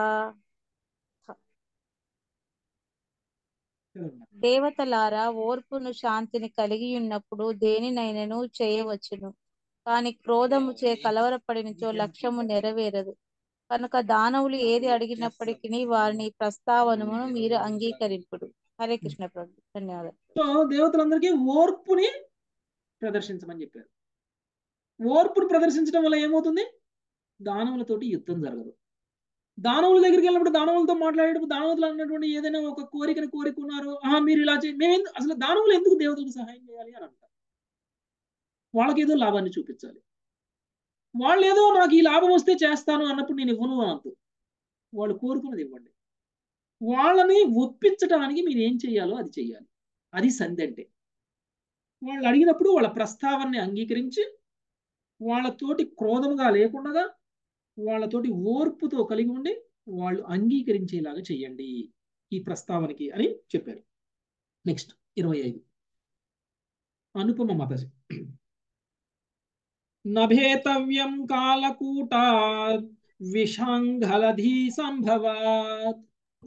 దేవతలారా, ఓర్పును శాంతిని కలిగి ఉన్నప్పుడు దేనినైనను చేయవచ్చును, కాని క్రోధము చే కలవరపడినచో లక్ష్యము నెరవేరదు. కనుక దానవులు ఏది అడిగినప్పటికీ వారిని ప్రస్తావనను మీరు అంగీకరింపుడు. హరే కృష్ణ ప్రభు. ధన్యవాదాలు. సో దేవతలందరికీ ఓర్పుని ప్రదర్శించమని చెప్పారు. ఓర్పును ప్రదర్శించడం వల్ల ఏమవుతుంది? దానవులతోటి యుద్ధం జరగదు. దానవుల దగ్గరికి వెళ్ళినప్పుడు దానవులతో మాట్లాడేటప్పుడు దానవులు అన్నటువంటి ఏదైనా ఒక కోరికను కోరుకున్నారు, ఆహా మీరు ఇలా చేయండి, మేము అసలు దానవులు ఎందుకు దేవతలకు సహాయం చేయాలి అని అంటారు. వాళ్ళకి ఏదో లాభాన్ని చూపించాలి. వాళ్ళు ఏదో నాకు ఈ లాభం వస్తే చేస్తాను అన్నప్పుడు నేను ఇవ్వను అనద్దు. వాళ్ళు కోరుకున్నది ఇవ్వండి. వాళ్ళని ఒప్పించడానికి మీరు ఏం చేయాలో అది చెయ్యాలి. అది సంధి అంటే. వాళ్ళు అడిగినప్పుడు వాళ్ళ ప్రస్తావనని అంగీకరించి వాళ్ళతోటి క్రోధముగా లేకుండా వాళ్ళతోటి ఓర్పుతో కలిగి ఉండి వాళ్ళు అంగీకరించేలాగా చెయ్యండి ఈ ప్రస్తావనకి అని చెప్పారు. నెక్స్ట్ ఇరవై ఐదు అనుపమ మాతాజీ. నభేతవ్యం కాలకూటాత్ విషాంగలధీ సంభవాత్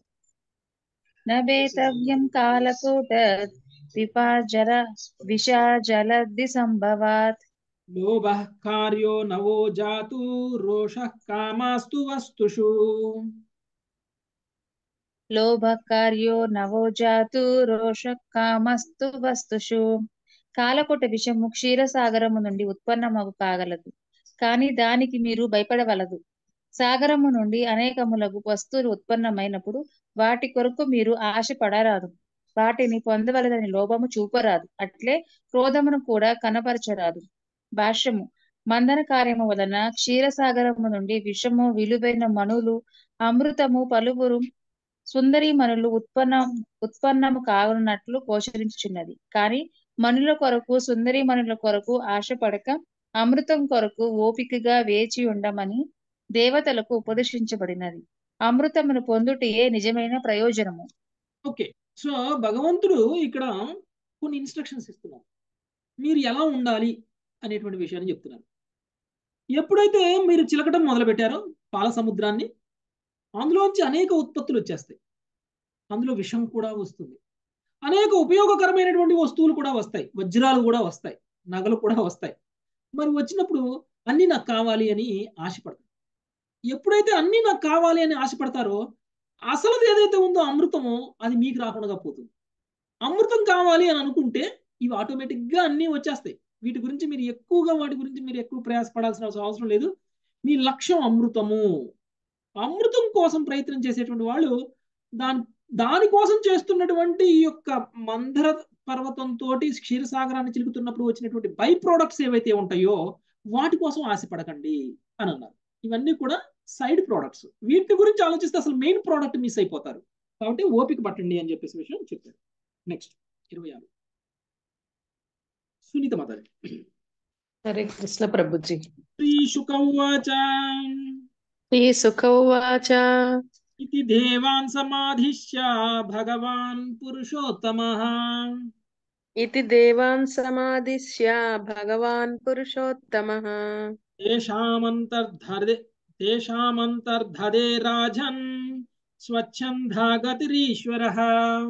నభేతవ్యం కాలకూటాత్ విపాజర విషాజలధి సంభవాత్ లోభః కార్యో నవో జాతు రోషః కామాస్తు వస్తుషు. లోభకార్యో నవో జాతు రోషః కామస్తు వస్తుషు. కాలకోట విషము క్షీరసాగరము నుండి ఉత్పన్నమగు కాగలదు, కాని దానికి మీరు భయపడవలదు. సాగరము నుండి అనేకములగు వస్తువులు ఉత్పన్నమైనప్పుడు వాటి కొరకు మీరు ఆశపడరాదు. వాటిని పొందవలదని లోభము చూపరాదు. అట్లే క్రోధమును కూడా కనపరచరాదు. భాష్యము. మందన కార్యము వలన క్షీరసాగరము నుండి విషము, విలువైన మణులు, అమృతము, పలువురు సుందరీ మణులు ఉత్పన్న ఉత్పన్నము కానున్నట్లు గోచరించుచున్నది. కానీ మణుల కొరకు, సుందరీ మణుల కొరకు ఆశపడక అమృతం కొరకు ఓపికగా వేచి ఉండమని దేవతలకు ఉపదేశించబడినది. అమృతమును పొందుటయే నిజమైన ప్రయోజనము. ఓకే, సో భగవంతుడు ఇక్కడ కొన్ని ఇన్స్ట్రక్షన్స్ ఇస్తున్నారు. మీరు ఎలా ఉండాలి అనేటువంటి విషయాన్ని చెప్తున్నారు. ఎప్పుడైతే మీరు చిలకటం మొదలు పెట్టారో పాల సముద్రాన్ని, అందులోంచి అనేక ఉత్పత్తులు వచ్చేస్తాయి. అందులో విషం కూడా వస్తుంది. అనేక ఉపయోగకరమైనటువంటి వస్తువులు కూడా వస్తాయి. వజ్రాలు కూడా వస్తాయి, నగలు కూడా వస్తాయి. మరి వచ్చినప్పుడు అన్ని నాకు కావాలి అని ఆశపడతారు. ఎప్పుడైతే అన్ని నాకు కావాలి అని ఆశపడతారో అసలు ఏదైతే ఉందో అమృతమో అది మీకు రాకుండా పోతుంది. అమృతం కావాలి అని అనుకుంటే ఇవి ఆటోమేటిక్గా అన్నీ వచ్చేస్తాయి. వీటి గురించి మీరు ఎక్కువగా వాటి గురించి మీరు ఎక్కువ ప్రయాసపడాల్సిన అవసరం లేదు. మీ లక్ష్యం అమృతము. అమృతం కోసం ప్రయత్నం చేసేటువంటి వాళ్ళు దాని దానికోసం చేస్తున్నటువంటి ఈ యొక్క మందర పర్వతంతో క్షీరసాగరాన్ని చిలుకుతున్నప్పుడు వచ్చినటువంటి బై ప్రోడక్ట్స్ ఏవైతే ఉంటాయో వాటి కోసం ఆశపడకండి అని అన్నారు. ఇవన్నీ కూడా సైడ్ ప్రోడక్ట్స్. వీటి గురించి ఆలోచిస్తే అసలు మెయిన్ ప్రోడక్ట్ మిస్ అయిపోతారు. కాబట్టి ఓపిక పట్టండి అని చెప్పేసి విషయం చెప్పారు. నెక్స్ట్ ఇరవై ఆరు సునీత మాతాజీ. హరే కృష్ణ ప్రభుజీ. శ్రీ శుక ఉవాచ శ్రీ శుక ఉవాచ ఇతి దేవాన్ సమాధిశ్య భగవాన్ పురుషోత్తమః ఇతి దేవాన్ సమాదిశ్య భగవాన్ పురుషోత్తమః తేషామంతర్ధదే తేషామంతర్ధదే రాజన్ స్వచ్ఛందా గతిరీశ్వరః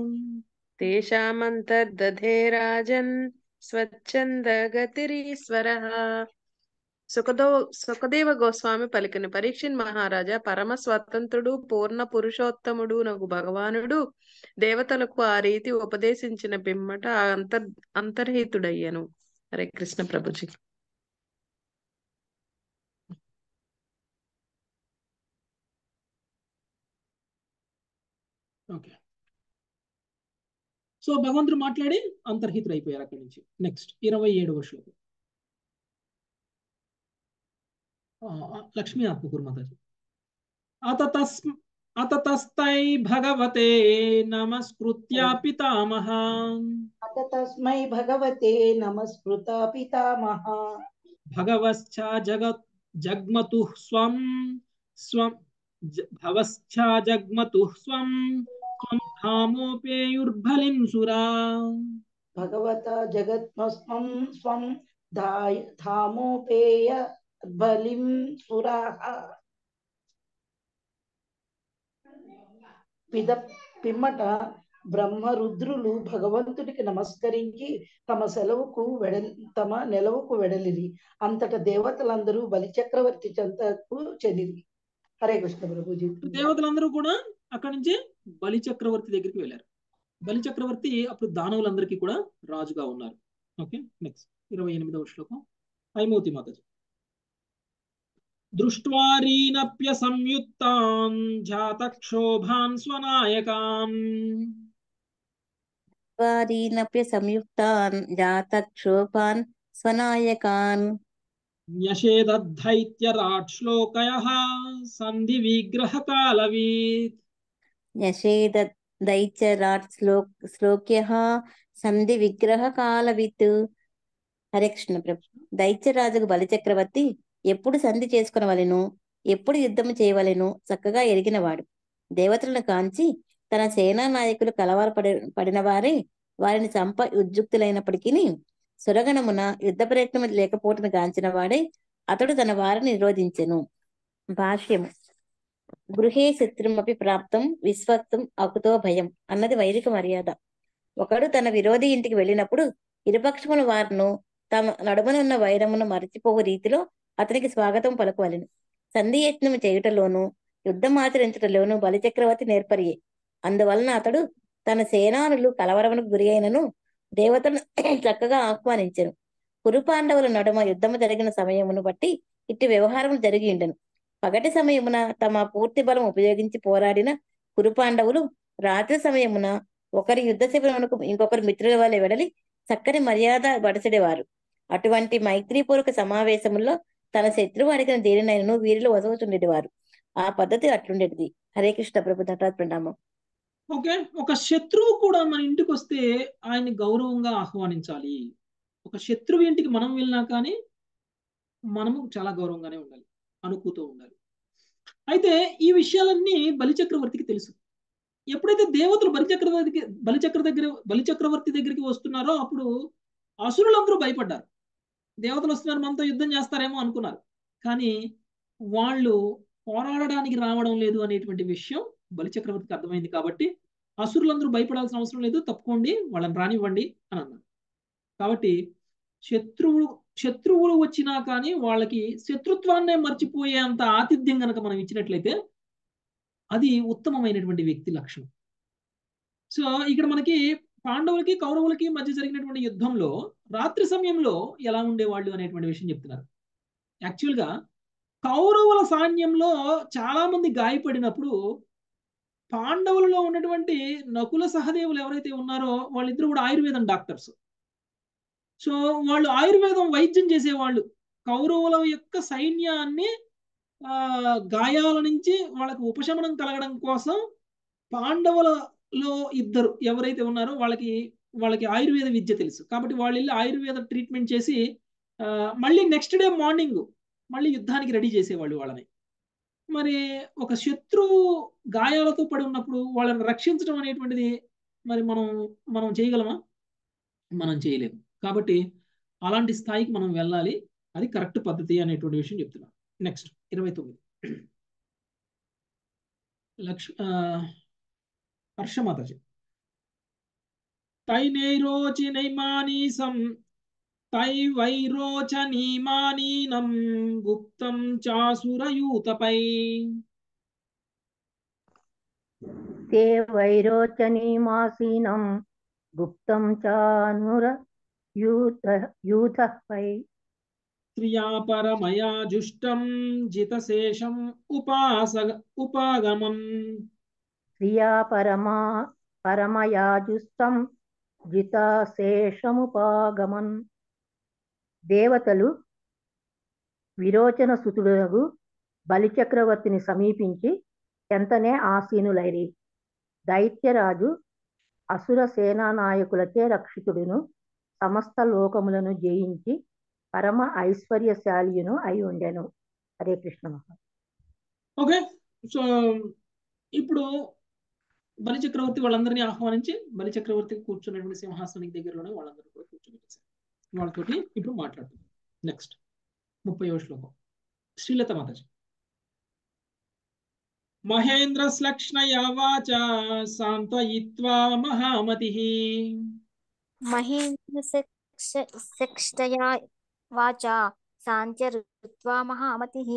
తేషామంతర్దధే రాజన్ స్వచ్ఛంద గతిరీశ్వరః. సుఖదో సుఖదేవ గోస్వామి పలికిన పరీక్షిన్ మహారాజా పరమ స్వతంత్రుడు పూర్ణ పురుషోత్తముడు నగు భగవానుడు దేవతలకు ఆ రీతి ఉపదేశించిన పిమ్మట అంతర్ అంతర్హితుడయ్యను. హరే కృష్ణ ప్రభుజీ. ఓకే, సో భగవంతుడు మాట్లాడి అంతర్హితుడు అయిపోయారు అక్కడి నుంచి. నెక్స్ట్ ఇరవై ఏడవ శ్లోకం లక్ష్మీ ఆత్మకూరు మాతాజీ. అతతస్ అతతస్తై భగవతే నమస్కృత్య పితామహ అత తస్మై భగవతే నమస్కృత పితామహ భగవశ్చ జగత్ జగ్మతు స్వం స్వం భవశ్చ జగ్మతు స్వం స్వం ధామోపేయుర్బలిం సురా భగవత జగత్మస్మం స్వం ధాయ ధామోపేయ బలిం సురాః పిద పిమ్మట బ్రహ్మరుద్రులు భగవంతుడికి నమస్కరించి తమ సెలవుకు వెడలి తమ నెలవుకు వెడలిరి. అంతట దేవతలందరూ బలిచక్రవర్తి చెంతకు చెందిరి. హరే కృష్ణ ప్రభుజీ. దేవతలందరూ కూడా అక్కడి నుంచి బలి చక్రవర్తి దగ్గరికి వెళ్ళారు. బలి చక్రవర్తి అప్పుడు దానవులందరికీ కూడా రాజుగా ఉన్నారు. ఓకే, నెక్స్ట్ ఇరవై ఎనిమిదవ శ్లోకం. హైమవతి మాతాజీ. దృష్ట్వారీనప్య సంయుక్తాన్ జాతక్షోభాన్ స్వనాయకాన్ వారీనప్య సంయుక్తాన్ జాతక్షోభాన్ స్వనాయకాన్ న్యషేదద్ధైత్యరాట్ శ్లోకయః సంధి విగ్రహ కాలవీత్ యశేద దైత్యరాట్ శ్లోక్ శ్లోక్యః సంధి విగ్రహ కాలవిత్. హరే కృష్ణ ప్రభు. దైత్యరాజుకు బలిచక్రవర్తి ఎప్పుడు సంధి చేసుకునవలెను, ఎప్పుడు యుద్ధము చేయవలెను చక్కగా ఎరిగినవాడు. దేవతలను కాంచి తన సేనా నాయకులు కలవరపడి పడిన వారే వారిని చంప ఉద్యుక్తులైనప్పటికీ సురగణమున యుద్ధ ప్రయత్నము లేకపోవటను గాంచిన వాడే అతడు తన వారిని నిరోధించెను. భాష్యము. గృహే శత్రుమపి ప్రాప్తం విశ్వక్తం అకుతో భయం అన్నది వైదిక మర్యాద. ఒకడు తన విరోధి ఇంటికి వెళ్ళినప్పుడు ఇరుపక్షముల వారును తమ నడుమనున్న వైరమును మరచిపోవు రీతిలో అతనికి స్వాగతం పలుకువలెను. సంధి యత్నము చేయుటలోను యుద్ధం ఆచరించటలోను బలిచక్రవర్తి నేర్పరియే. అందువలన అతడు తన సేనానులు కలవరమునకు గురి అయినను దేవతలను చక్కగా ఆహ్వానించెను. కురు పాండవుల నడుమ యుద్ధము జరిగిన సమయమును బట్టి ఇట్టి వ్యవహారములు జరిగి ఉండెను. పగటి సమయమున తమ పూర్తి బలం ఉపయోగించి పోరాడిన కురు పాండవులు రాత్రి సమయమున ఒకరి యుద్ధ శిబిరమునకు ఇంకొకరు మిత్రుల వలె వెడలి చక్కని మర్యాద బడసడేవారు. అటువంటి మైత్రీపూర్వక సమావేశముల్లో తన శత్రువు అడిగిన దేనినైనను వీరిలో వసవుతుండేవారు. ఆ పద్ధతి అట్లుండేది. హరే కృష్ణ ప్రభు. దత్తాత్ ప్రణామం. ఓకే, ఒక శత్రువు కూడా మన ఇంటికి వస్తే ఆయన్ని గౌరవంగా ఆహ్వానించాలి. ఒక శత్రువు ఇంటికి మనం వెళ్ళినా కానీ మనము చాలా గౌరవంగానే ఉండాలి, అనుకుతూ ఉండాలి. అయితే ఈ విషయాలన్నీ బలిచక్రవర్తికి తెలుసు. ఎప్పుడైతే దేవతలు బలిచక్రవర్తికి బలిచక్ర దగ్గర బలిచక్రవర్తి దగ్గరికి వస్తున్నారో అప్పుడు అసురులందరూ భయపడ్డారు. దేవతలు వస్తున్నారు, మనతో యుద్ధం చేస్తారేమో అనుకున్నారు. కానీ వాళ్ళు పోరాడడానికి రావడం లేదు అనేటువంటి విషయం బలిచక్రవర్తికి అర్థమైంది. కాబట్టి అసురులందరూ భయపడాల్సిన అవసరం లేదు, తప్పుకోండి, వాళ్ళని రానివ్వండి అని అన్నారు. కాబట్టి శత్రువులు శత్రువులు వచ్చినా కానీ వాళ్ళకి శత్రుత్వాన్నే మర్చిపోయేంత ఆతిథ్యం కనుక మనం ఇచ్చినట్లయితే అది ఉత్తమమైనటువంటి వ్యక్తి లక్షణం. సో ఇక్కడ మనకి పాండవులకి కౌరవులకి మధ్య జరిగినటువంటి యుద్ధంలో రాత్రి సమయంలో ఎలా ఉండేవాళ్ళు అనేటువంటి విషయం చెప్తున్నారు. యాక్చువల్గా కౌరవుల సైన్యంలో చాలా మంది గాయపడినప్పుడు పాండవులలో ఉన్నటువంటి నకుల సహదేవులు ఎవరైతే ఉన్నారో వాళ్ళిద్దరు కూడా ఆయుర్వేదం డాక్టర్స్. సో వాళ్ళు ఆయుర్వేదం వైద్యం చేసేవాళ్ళు. కౌరవుల యొక్క సైన్యాన్ని ఆ గాయాల నుంచి వాళ్ళకి ఉపశమనం కలగడం కోసం పాండవులలో ఇద్దరు ఎవరైతే ఉన్నారో వాళ్ళకి వాళ్ళకి ఆయుర్వేద విద్య తెలుసు. కాబట్టి వాళ్ళు వెళ్ళి ఆయుర్వేద ట్రీట్మెంట్ చేసి మళ్ళీ నెక్స్ట్ డే మార్నింగ్ మళ్ళీ యుద్ధానికి రెడీ చేసేవాళ్ళు వాళ్ళని. మరి ఒక శత్రువు గాయాలతో పడి ఉన్నప్పుడు వాళ్ళని రక్షించడం అనేటువంటిది మరి మనం మనం చేయగలమా? మనం చేయలేము. కాబట్టి అలాంటి స్థాయికి మనం వెళ్ళాలి. అది కరెక్ట్ పద్ధతి అనేటువంటి విషయం చెప్తున్నాం. నెక్స్ట్ ఇరవై తొమ్మిది లక్ష హర్షమాతాజీ. తైనైరోచినైమానీసం తై వైరోచనీమానీనం గుప్తం చాసురయూతపై తే వైరోచనీమాసీనం గుప్తం చానుర యూతపై శ్రియా పరమయా జుష్టం జితశేషం ఉపాస ఉపాగమం శ్రియా పరమా పరమయాజుష్టం జితశేషముపాగమన్. దేవతలు విరోచన సుతుడు బలిచక్రవర్తిని సమీపించి ఎంతనే ఆసీనులైరి. దైత్యరాజు అసుర సేనా నాయకులచే రక్షితుడును సమస్త లోకములను జయించి పరమ ఐశ్వర్యశాలియును అయి ఉండెను. హరే కృష్ణ. ఓకే, సో ఇప్పుడు బలి చక్రవర్తి వాళ్ళందరినీ ఆహ్వానించి బలి చక్రవర్తి కూర్చున్నటువంటి సింహాసనానికి దగ్గరలోనే వాళ్ళందరూ కూడా కూర్చోబెట్టేశారు. వాళ్ళతోటి ఇప్పుడు మాట్లాడుతుంది. నెక్స్ట్ ముప్పై శ్లోకం శ్రీలత మాతాజీ. మహేంద్ర శ్లక్ష్ణయా వాచ సాంత్వయిత్వా మహామతిః. మహేంద్ర శక్ష్టయా వాచా సాంత్యరుత్వా మహామతిః.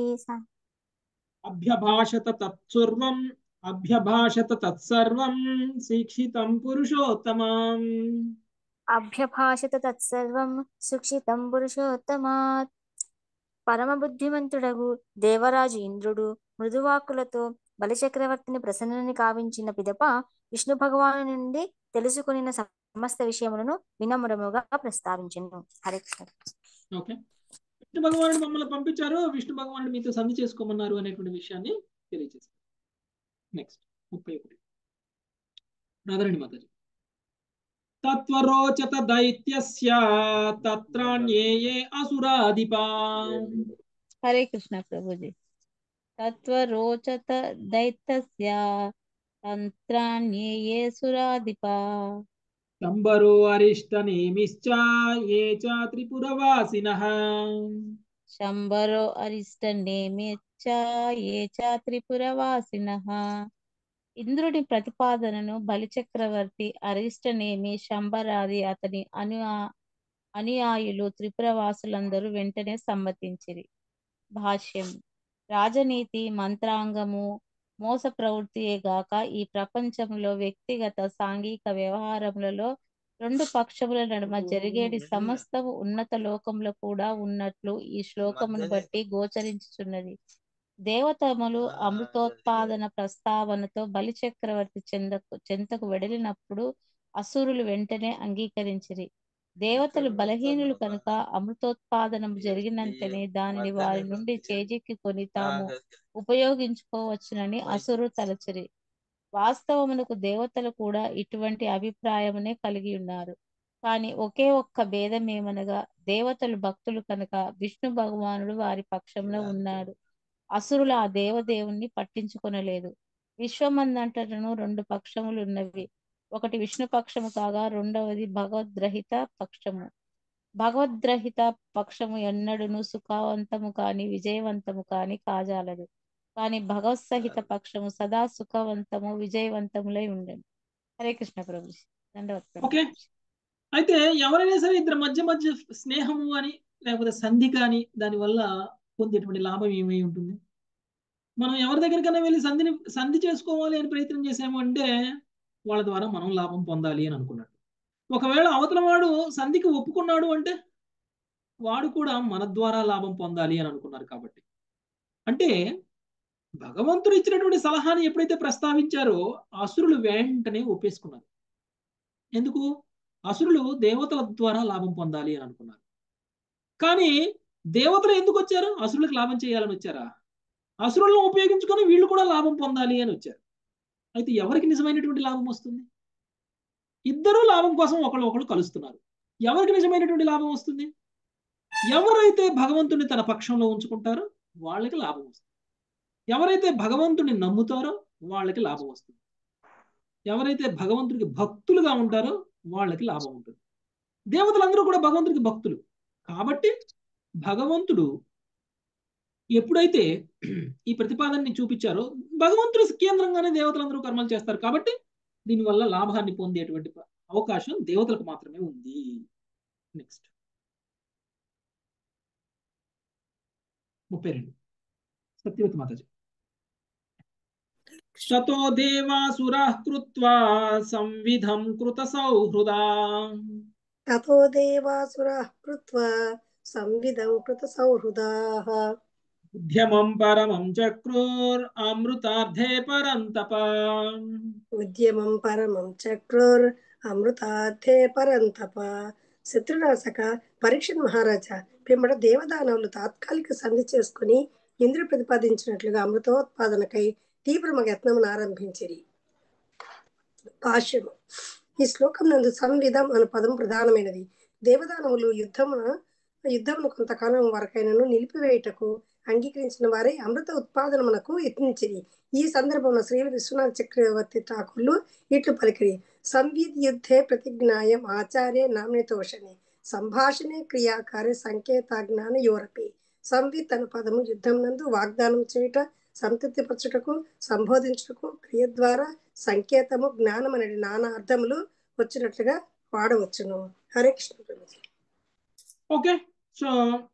అభ్యభాషత తత్సర్వం అభ్యభాషత తత్సర్వం శిక్షితం పురుషోత్తమం. అభ్యభాషత తత్సర్వం సుక్షితం పురుషోత్తమాత్. పరమ బుద్ధిమంతుడగు దేవరాజు ఇంద్రుడు మృదువాక్కులతో బలిచక్రవర్తిని ప్రసన్నుని కావించిన పిదప విష్ణు భగవాను నుండి తెలుసుకున్న సమస్త విషయములను వినమ్రముగా ప్రస్తావించను. హరే కృష్ణ. ఓకే, విష్ణు భగవానుడు మమ్మల్ని పంపించారు, విష్ణు భగవానుడు మీతో సంధి చేసుకోమన్నారు అనేటువంటి విషయాన్ని తెలియజేశారు. నెక్స్ట్ ముప్పై ఒకటి రాధారాణి మాతాజీ. తత్వరోచత దైత్యస్య తత్రాణ్యేయే అసురాధిపా. హరే కృష్ణ ప్రభుజీ. తత్వరోచత దైత్యస్య తంత్రాణ్యేయే సురాధిపా. శంబరో అరిష్ట నేమిశ్చ ఏ చ త్రిపురవాసినః. శంబరో అరిష్ట నేమిశ్చ ఏ చ త్రిపురవాసినః. ఇంద్రుడి ప్రతిపాదనను బలిచక్రవర్తి అరిష్టనేమి శంబరాది అతని అను అనుయాయులు త్రిపురవాసులందరూ వెంటనే సమ్మతించిరి. భాష్యం. రాజనీతి మంత్రాంగము మోస ప్రవృత్తియే గాక ఈ ప్రపంచంలో వ్యక్తిగత సాంఘిక వ్యవహారములలో రెండు పక్షముల నడుమ జరిగేటి సమస్తము ఉన్నత లోకంలో కూడా ఉన్నట్లు ఈ శ్లోకమును బట్టి గోచరించుచున్నది. దేవతములు అమృతోత్పాదన ప్రస్తావనతో బలి చక్రవర్తి చెందకు చెంతకు వెడలినప్పుడు అసురులు వెంటనే అంగీకరించిరి. దేవతలు బలహీనులు కనుక అమృతోత్పాదనం జరిగినంతనే దానిని వారి నుండి చేజిక్కికొని తాము ఉపయోగించుకోవచ్చునని అసురు తలచిరి. వాస్తవమునకు దేవతలు కూడా ఇటువంటి అభిప్రాయమునే కలిగి ఉన్నారు. కానీ ఒకే ఒక్క భేదమేమనగా దేవతలు భక్తులు కనుక విష్ణు భగవానుడు వారి పక్షంలో ఉన్నాడు. అసురులు ఆ దేవదేవుణ్ణి పట్టించుకొనలేదు. విశ్వమందంతటను రెండు పక్షములు ఉన్నవి. ఒకటి విష్ణు పక్షము కాగా రెండవది భగవద్రహిత పక్షము. భగవద్రహిత పక్షము ఎన్నడును సుఖవంతము కాని విజయవంతము కాని కాజాలదు. కానీ భగవత్ సహిత పక్షము సదా సుఖవంతము విజయవంతములై ఉండను. హరే కృష్ణ ప్రభు. దండవత్. ఓకే, అయితే ఎవరైనా సరే ఇద్దరు మధ్య మధ్య స్నేహము అని లేకపోతే సంధి కానీ దానివల్ల పొందేటువంటి లాభం ఏమై ఉంటుంది? మనం ఎవరి దగ్గరికైనా వెళ్ళి సంధిని సంధి చేసుకోవాలి అని ప్రయత్నం చేసాము అంటే వాళ్ళ ద్వారా మనం లాభం పొందాలి అని అనుకున్నట్టు. ఒకవేళ అవతల వాడు సంధికి ఒప్పుకున్నాడు అంటే వాడు కూడా మన ద్వారా లాభం పొందాలి అని అనుకున్నారు. కాబట్టి అంటే భగవంతుడు ఇచ్చినటువంటి సలహాని ఎప్పుడైతే ప్రస్తావించారో అసురులు వెంటనే ఒప్పేసుకున్నారు. ఎందుకు? అసురులు దేవతల ద్వారా లాభం పొందాలి అని అనుకున్నారు. కానీ దేవతలు ఎందుకు వచ్చారు? అసురులకు లాభం చేయాలని వచ్చారా? అసురులను ఉపయోగించుకొని వీళ్ళు కూడా లాభం పొందాలి అని వచ్చారు. అయితే ఎవరికి నిజమైనటువంటి లాభం వస్తుంది? ఇద్దరూ లాభం కోసం ఒకళ్ళు ఒకళ్ళు కలుస్తున్నారు. ఎవరికి నిజమైనటువంటి లాభం వస్తుంది? ఎవరైతే భగవంతుని తన పక్షంలో ఉంచుకుంటారో వాళ్ళకి లాభం వస్తుంది. ఎవరైతే భగవంతుని నమ్ముతారో వాళ్ళకి లాభం వస్తుంది. ఎవరైతే భగవంతుడికి భక్తులుగా ఉంటారో వాళ్ళకి లాభం ఉంటుంది. దేవతలందరూ కూడా భగవంతుడికి భక్తులు. కాబట్టి భగవంతుడు ఎప్పుడైతే ఈ ప్రతిపాదనని చూపించారో భగవంతుడు కేంద్రంగానే దేవతలందరూ కర్మలు చేస్తారు. కాబట్టి దీనివల్ల లాభాన్ని పొందేటువంటి అవకాశం దేవతలకు మాత్రమే ఉంది. నెక్స్ట్ ముప్పై రెండు సత్యవతి మాతాజీ. తతో దేవాసురాః కృత్వా సంవిధం కృత సౌహృదా. తతో దేవాసురాః కృత్వా సంవిధం కృత సౌహృదాః. ఉద్యమం పరమం చక్రుర్ అమృతార్థే పరంతప. ఉద్యమం పరమం చక్రుర్ అమృతార్థే పరంతప. శత్రునాశక పరీక్షణ్ మహారాజా పిమ్మట దేవదానవులు తాత్కాలిక సంధి చేసుకుని ఇంద్రుడు ప్రతిపాదించినట్లుగా అమృతోత్పాదనకై తీవ్రమ యత్నమును ఆరంభించిరి. భాష్యము. ఈ శ్లోకం నందు సంవిధం అను పదం ప్రధానమైనది. దేవదానవులు యుద్ధమున యుద్ధమును కొంతకాలం వరకైనను నిలిపివేయుటకు అంగీకరించిన వారే అమృత ఉత్పాదనమునకు యత్నించిరి. ఈ సందర్భంలో శ్రీ విశ్వనాథ చక్రవర్తి ఠాకూర్లు ఇట్లు పలికిరి: సంవిద్ యుద్ధే ప్రతిజ్ఞాయం ఆచార్య నామ్యతోషణే సంభాషణే క్రియాకార్య సంకేతాజ్ఞాన యోరపి. సంవిత్ అను పదము యుద్ధం నందు వాగ్దానం చేయుట, సంతృప్తిపరచుటకు, సంబోధించుటకు, క్రియ ద్వారా సంకేతము, జ్ఞానం అనే నానా అర్థములు వచ్చినట్లుగా వాడవచ్చును. Hare Krishna. Okay, so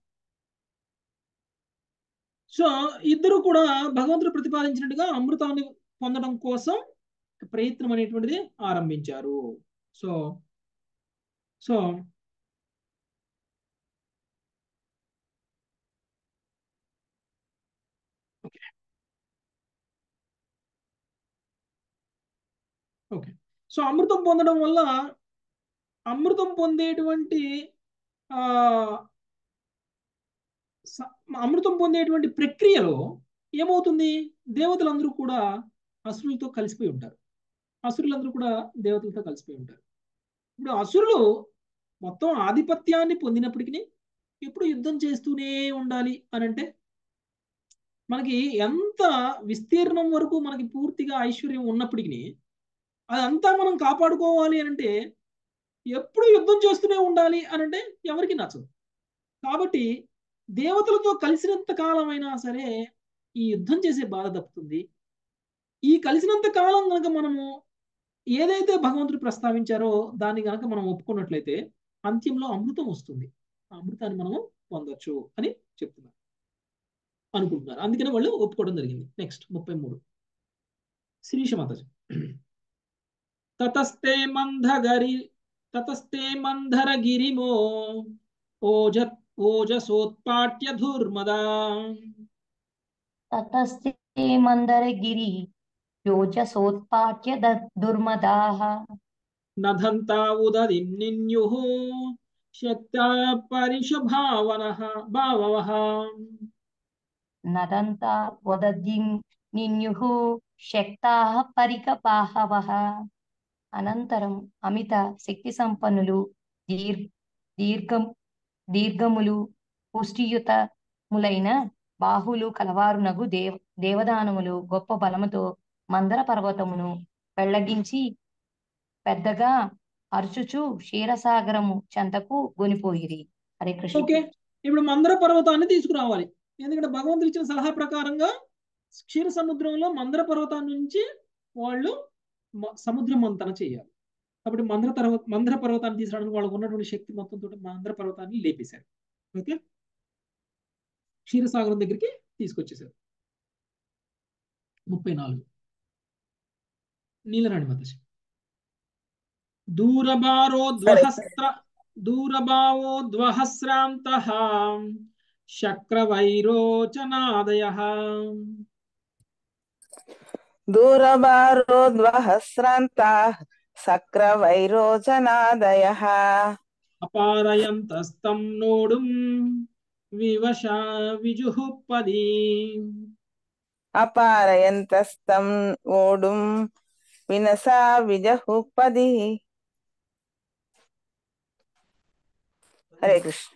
so ఇద్దరు కూడా భగవంతుడు ప్రతిపాదించినట్టుగా అమృతాన్ని పొందడం కోసం ప్రయత్నం అనేటువంటిది ఆరంభించారు. So so okay okay so అమృతం పొందడం వల్ల అమృతం పొందేటువంటి ఆ అమృతం పొందేటువంటి ప్రక్రియలో ఏమవుతుంది? దేవతలందరూ కూడా అసురులతో కలిసిపోయి ఉంటారు. అసురులందరూ కూడా దేవతలతో కలిసిపోయి ఉంటారు. ఇప్పుడు అసురులు మొత్తం ఆధిపత్యాన్ని పొందినప్పటికీ ఎప్పుడు యుద్ధం చేస్తూనే ఉండాలి అని అంటే, మనకి ఎంత విస్తీర్ణం వరకు మనకి పూర్తిగా ఐశ్వర్యం ఉన్నప్పటికీ అదంతా మనం కాపాడుకోవాలి అని అంటే ఎప్పుడు యుద్ధం చేస్తూనే ఉండాలి అని అంటే ఎవరికి నచ్చదు. కాబట్టి దేవతలతో కలిసినంత కాలమైనా సరే ఈ యుద్ధం చేసే బాధ తప్పుతుంది. ఈ కలిసినంత కాలం కనుక మనము ఏదైతే భగవంతుడు ప్రస్తావించారో దాన్ని కనుక మనం ఒప్పుకున్నట్లయితే అంత్యంలో అమృతం వస్తుంది. ఆ అమృతాన్ని మనం పొందొచ్చు అని చెప్తున్నారు, అనుకుంటున్నారు. అందుకనే వాళ్ళు ఒప్పుకోవడం జరిగింది. నెక్స్ట్ ముప్పై మూడు శిరీష మాతాజీ. తతస్తే మందగరి తతస్తే మందర గిరిమో ఓజ ఓజసోత్పాట్య ధూర్మదా. తతస్తే మందరగిరి యోజసోత్పాట్య దుర్మదాః నధంతా ఉదదిం నిన్యుః శక్తా పరిషభావనః భావవః. నదంతా వదదిం నిన్యుః శక్తాః పరికపాహవః. అనంతరం అమిత శక్తి సంపన్నులు, దీర్ దీర్ఘం దీర్ఘములు పుష్టియుతములైన బాహులు కలవారునగు దేవ దేవదానములు గొప్ప బలముతో మందర పర్వతమును పెళ్లగించి పెద్దగా అరుచుచు క్షీరసాగరము చెంతకు గొనిపోయిరి. హరే కృష్ణ. ఓకే, ఇప్పుడు మందర పర్వతాన్ని తీసుకురావాలి. ఎందుకంటే భగవంతుడు ఇచ్చిన సలహా ప్రకారంగా క్షీర సముద్రంలో మందర పర్వతాన్ని నుంచి వాళ్ళు సముద్ర మంతన చేయాలి. కాబట్టి మందర పర్వత మందర పర్వతాన్ని తీసుకురావడానికి వాళ్ళకు ఉన్నటువంటి శక్తి మొత్తం తోటి మందర పర్వతాన్ని లేపేశారు. ఓకే, క్షీరసాగరం దగ్గరికి తీసుకొచ్చేసారు. ముప్పై నాలుగు నీలరాణి మాతాజీ. దూరబారోద్వహస్త్ర దూరభావోద్వహస్రాంతః శక్రవైరోచనాదయః. దూరభారోద్వహస్రాంతాః శక్రవైరోచనాదయః అపారయంతస్తం నోడుం వివశ విజుహుపది. అపారయంతస్తం ఓడుం వినసా విజహుపది. హరే కృష్ణ.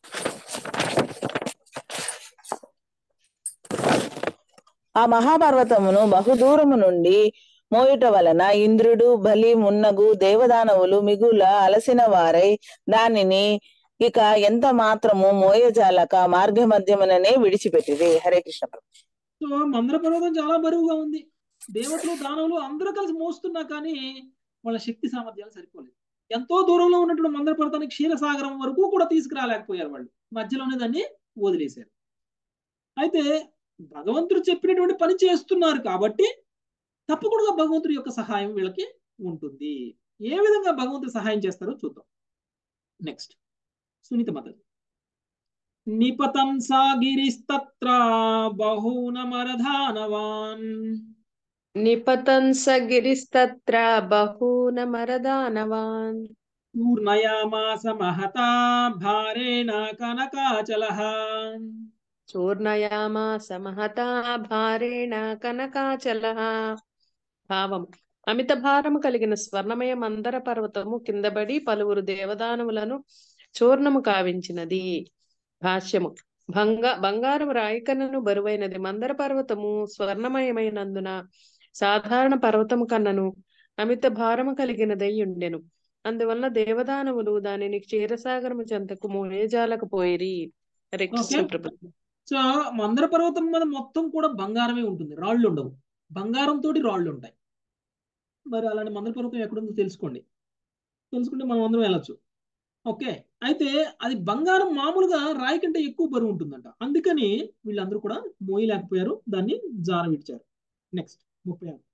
ఆ మహాపర్వతమును బహుదూరము నుండి మోయుట వలన ఇంద్రుడు, బలి మున్నగు దేవదానవులు మిగుల అలసిన వారై దానిని ఇక ఎంత మాత్రము మోయజాలక మార్గ మధ్యముననే విడిచిపెట్టిది. హరే కృష్ణ. సో మందర పర్వతం చాలా బరువుగా ఉంది. దేవతలు, దానవులు అందరూ కలిసి మోస్తున్నా కానీ వాళ్ళ శక్తి సామర్థ్యాలు సరిపోలేదు. ఎంతో దూరంలో ఉన్నటువంటి మందర పర్వతాన్ని క్షీరసాగరం వరకు కూడా తీసుకురాలేకపోయారు. వాళ్ళు మధ్యలోనే దాన్ని వదిలేశారు. అయితే భగవంతుడు చెప్పినటువంటి పని చేస్తున్నారు కాబట్టి తప్పకుండా భగవంతుడి యొక్క సహాయం వీళ్ళకి ఉంటుంది. ఏ విధంగా భగవంతుడు సహాయం చేస్తారో చూద్దాం. నెక్స్ట్ సునీత మాతాజీ. నిపతం సాగిరిస్తత్ర బహూనమరధానవాన్. నిపతన్ సగిరిస్తత్ర బహూనమరదానవాన్. చూర్ణయామాస మహతా భారేణ కనకాచలః. చూర్ణయామాస మహతా భారేణ కనకాచలః. భావం: అమిత భారము కలిగిన స్వర్ణమయ మందర పర్వతము కిందబడి పలువురు దేవదానములను చూర్ణము కావించినది. భాష్యము భంగ బంగారం రాయికన్నను బరువైనది. మందర పర్వతము స్వర్ణమయమైనందున సాధారణ పర్వతము కన్నను అమిత భారము కలిగినదై ఉండెను. అందువలన దేవదానవులు దానిని క్షీరసాగరము చెంతకు మోయజాలకపోయిరి. హరే కృష్ణ ప్రభు. సో మందర పర్వతం మీద మొత్తం కూడా బంగారమే ఉంటుంది, రాళ్ళు ఉండవు. బంగారం తోటి రాళ్ళు ఉంటాయి. మరి అలాంటి మందర పర్వతం ఎక్కడుందో తెలుసుకోండి, తెలుసుకుంటే మనం అందరం వెళ్ళొచ్చు. ఓకే, అయితే అది బంగారం మామూలుగా రాయి కంటే ఎక్కువ బరువు ఉంటుందంట, అందుకని వీళ్ళందరూ కూడా మోయలేకపోయారు, దాన్ని జార విడిచారు. నెక్స్ట్ ముప్పై ఆరు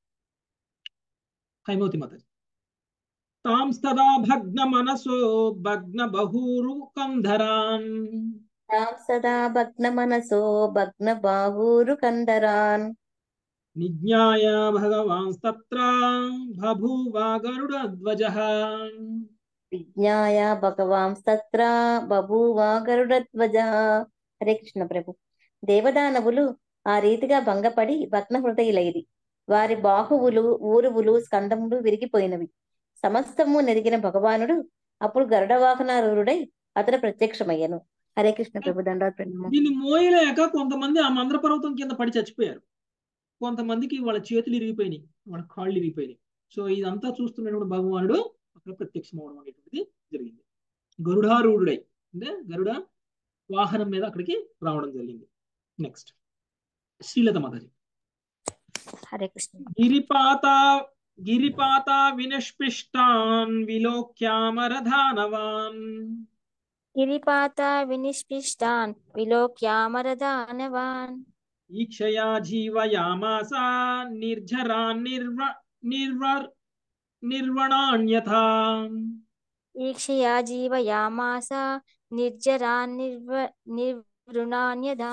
హైమవతి మాతాజీ. తాంస్తదా భగ్న మనసో భగ్న బహూరు కంధరాన్ సదా భగ్న మనసో భగ్న బాహూరు కందరాన్ నిజ్ఞాయ భగవాంస్తత్ర బభూవ గరుడధ్వజః. విజ్ఞాయ భగవాంస్తత్ర బభూవ గరుడధ్వజః. హరే కృష్ణ ప్రభు. దేవదానవులు ఆ రీతిగా భంగపడి భగ్న హృదయులైరి. వారి బాహువులు ఊరువులు స్కందములు విరిగిపోయినవి. సమస్తము నెరిగిన భగవానుడు అప్పుడు గరుడ వాహనారూఢుడై అతడు ప్రత్యక్షమయ్యను. హరే కృష్ణ ప్రభు. దండాత్ ప్రణామం. దీన్ని మోయలేక కొంతమంది ఆ మందర పర్వతం కింద పడి చచ్చిపోయారు, కొంతమందికి వాళ్ళ చేతులు ఇరిగిపోయినాయి, వాళ్ళ కాళ్ళు ఇరిగిపోయినాయి. సో ఇదంతా చూస్తున్నటువంటి భగవానుడు అక్కడ ప్రత్యక్షం అవడం అనేటువంటిది జరిగింది. గరుడారూఢుడై అంటే గరుడ వాహనం మీద అక్కడికి రావడం జరిగింది. నెక్స్ట్ శ్రీలత మాతాజీ. హరే కృష్ణ. గిరిపాత గిరిపాత వినిష్పిష్టాన్ విలోక్యామరధానవాన్ గిరిపాత వినిష్పిష్టాన్ విలోక్యామరదానవాన్ ఈక్షయా జీవయామాస నిర్జరాన్ నిర్వ నిర్వర్ నిర్వణాన్యథా. ఈక్షయా జీవయామాస నిర్జరాన్ నిర్వ నిర్వృణాన్యథా.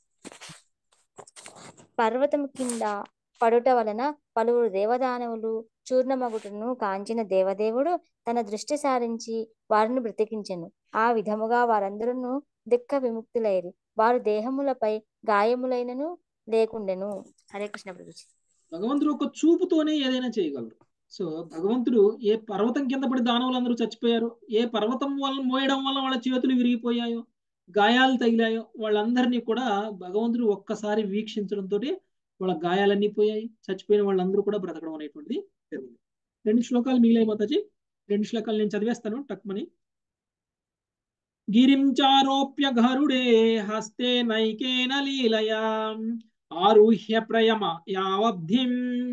పర్వతము కింద పడుట వలన పలువురు దేవదానవులు చూర్ణమగుటను కాంచిన దేవదేవుడు తన దృష్టి సారించి వారిని బ్రతికించెను. ఆ విధముగా వారందరూ దిక్క విముక్తులైరి. వారి దేహములపై గాయములైనను లేకుండెను. హరే కృష్ణ ప్రభుజీ. భగవంతుడు ఒక చూపుతోనే ఏదైనా చేయగలరు. సో భగవంతుడు ఏ పర్వతం కింద పడి దానవులందరూ చచ్చిపోయారు, ఏ పర్వతం వల్ల మోయడం వల్ల వాళ్ళ చేతులు విరిగిపోయాయో, గాయాలు తగిలాయో, వాళ్ళందరినీ కూడా భగవంతుడు ఒక్కసారి వీక్షించడంతో వాళ్ళ గాయాలన్నీ పోయాయి, చచ్చిపోయిన వాళ్ళందరూ కూడా బ్రతకడం అనేటువంటిది జరిగింది. రెండు శ్లోకాలు మిగిలాయి మాతాజీ, రెండు శ్లోకాలు నేను చదివేస్తాను టక్మని. గిరించారోప్య గరుడే హస్తే నైకేన లీలయా ఆరుహ్య ప్రయమ యావబ్ధిం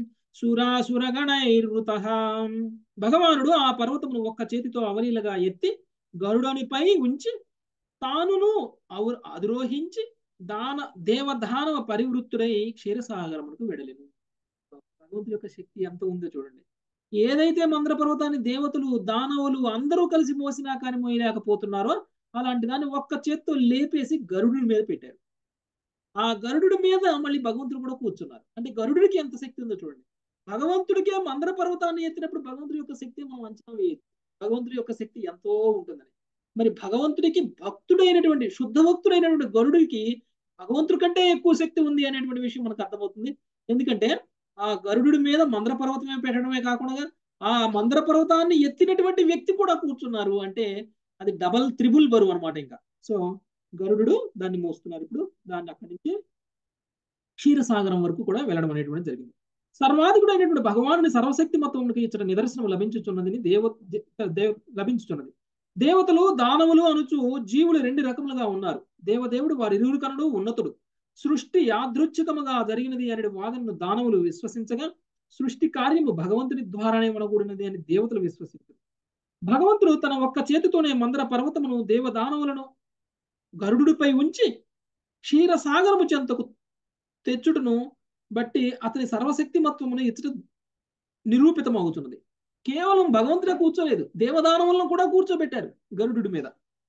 సురాసురగణైర్వృతః. భగవానుడు ఆ పర్వతమును ఒక్క చేతితో అవలీలగా ఎత్తి గరుడనిపై ఉంచి తానును అధిరోహించి దాన దేవదానవ పరివృత్తుడై క్షీరసాగరమునకు వెడలెను. భగవంతుడి యొక్క శక్తి ఎంత ఉందో చూడండి. ఏదైతే మందర పర్వతాన్ని దేవతలు దానవులు అందరూ కలిసి మోసినా కానీ మోయలేకపోతున్నారో అలాంటి దాన్ని ఒక్క చేత్తో లేపేసి గరుడుడి మీద పెట్టారు. ఆ గరుడు మీద మళ్ళీ భగవంతుడు కూడా కూర్చున్నారు. అంటే గరుడికి ఎంత శక్తి ఉందో చూడండి. భగవంతుడికే మందర పర్వతాన్ని ఎత్తినప్పుడు భగవంతుడి యొక్క శక్తి మనం అంచనా వేయదు. భగవంతుడి యొక్క శక్తి ఎంతో ఉంటుందని. మరి భగవంతుడికి భక్తుడైనటువంటి శుద్ధ భక్తుడైనటువంటి గరుడికి భగవంతుడి కంటే ఎక్కువ శక్తి ఉంది అనేటువంటి విషయం మనకు అర్థమవుతుంది. ఎందుకంటే ఆ గరుడు మీద మందర పర్వతమే పెట్టడమే కాకుండా ఆ మందర పర్వతాన్ని ఎత్తినటువంటి వ్యక్తి కూడా కూర్చున్నారు. అంటే అది డబల్ త్రిబుల్ బరువు అనమాట. ఇంకా సో గరుడు దాన్ని మోస్తున్నారు. ఇప్పుడు దాన్ని అక్కడి నుంచి క్షీరసాగరం వరకు కూడా వెళ్ళడం అనేటువంటి జరిగింది. సర్వాధికుడైనటువంటి భగవానుని సర్వశక్తి మతమునికి ఇచ్చట నిదర్శనం లభించుచున్నదని దేవ దేవ లభించుచున్నది. దేవతలు దానవులు అనుచు జీవులు రెండు రకములుగా ఉన్నారు. దేవదేవుడు వారి ఇరువురు కనుడు ఉన్నతుడు. సృష్టి యాదృచ్ఛికముగా జరిగినది అనే వాదనను దానవులు విశ్వసించగా సృష్టి కార్యము భగవంతుని ద్వారానే మనకూడినది అని దేవతలు విశ్వసించారు. భగవంతుడు తన ఒక్క చేతితోనే మందర పర్వతమును దేవదానవులను గరుడుపై ఉంచి క్షీరసాగరము చెంతకు తెచ్చుటను బట్టి అతని సర్వశక్తిమత్వమును ఇచ్చట నిరూపితమవుతున్నది. కేవలం భగవంతుడే కూర్చోలేదు, దేవదానవులను కూడా కూర్చోబెట్టారు గరుడు మీద.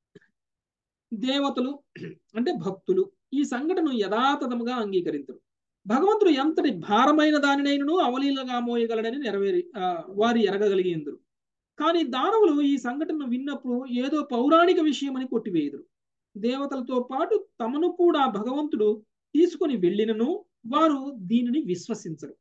దేవతలు అంటే భక్తులు ఈ సంఘటనను యథాతథముగా అంగీకరించరు. భగవంతుడు ఎంతటి భారమైన దానినైనను అవలీలగా మోయగలడని నెరవేరి వారి ఎరగగలిగేందురు. కానీ దానవులు ఈ సంఘటనను విన్నప్పుడు ఏదో పౌరాణిక విషయం అని కొట్టివేయుదురు. దేవతలతో పాటు తమను కూడా భగవంతుడు తీసుకొని వెళ్ళినను వారు దీనిని విశ్వసించరు.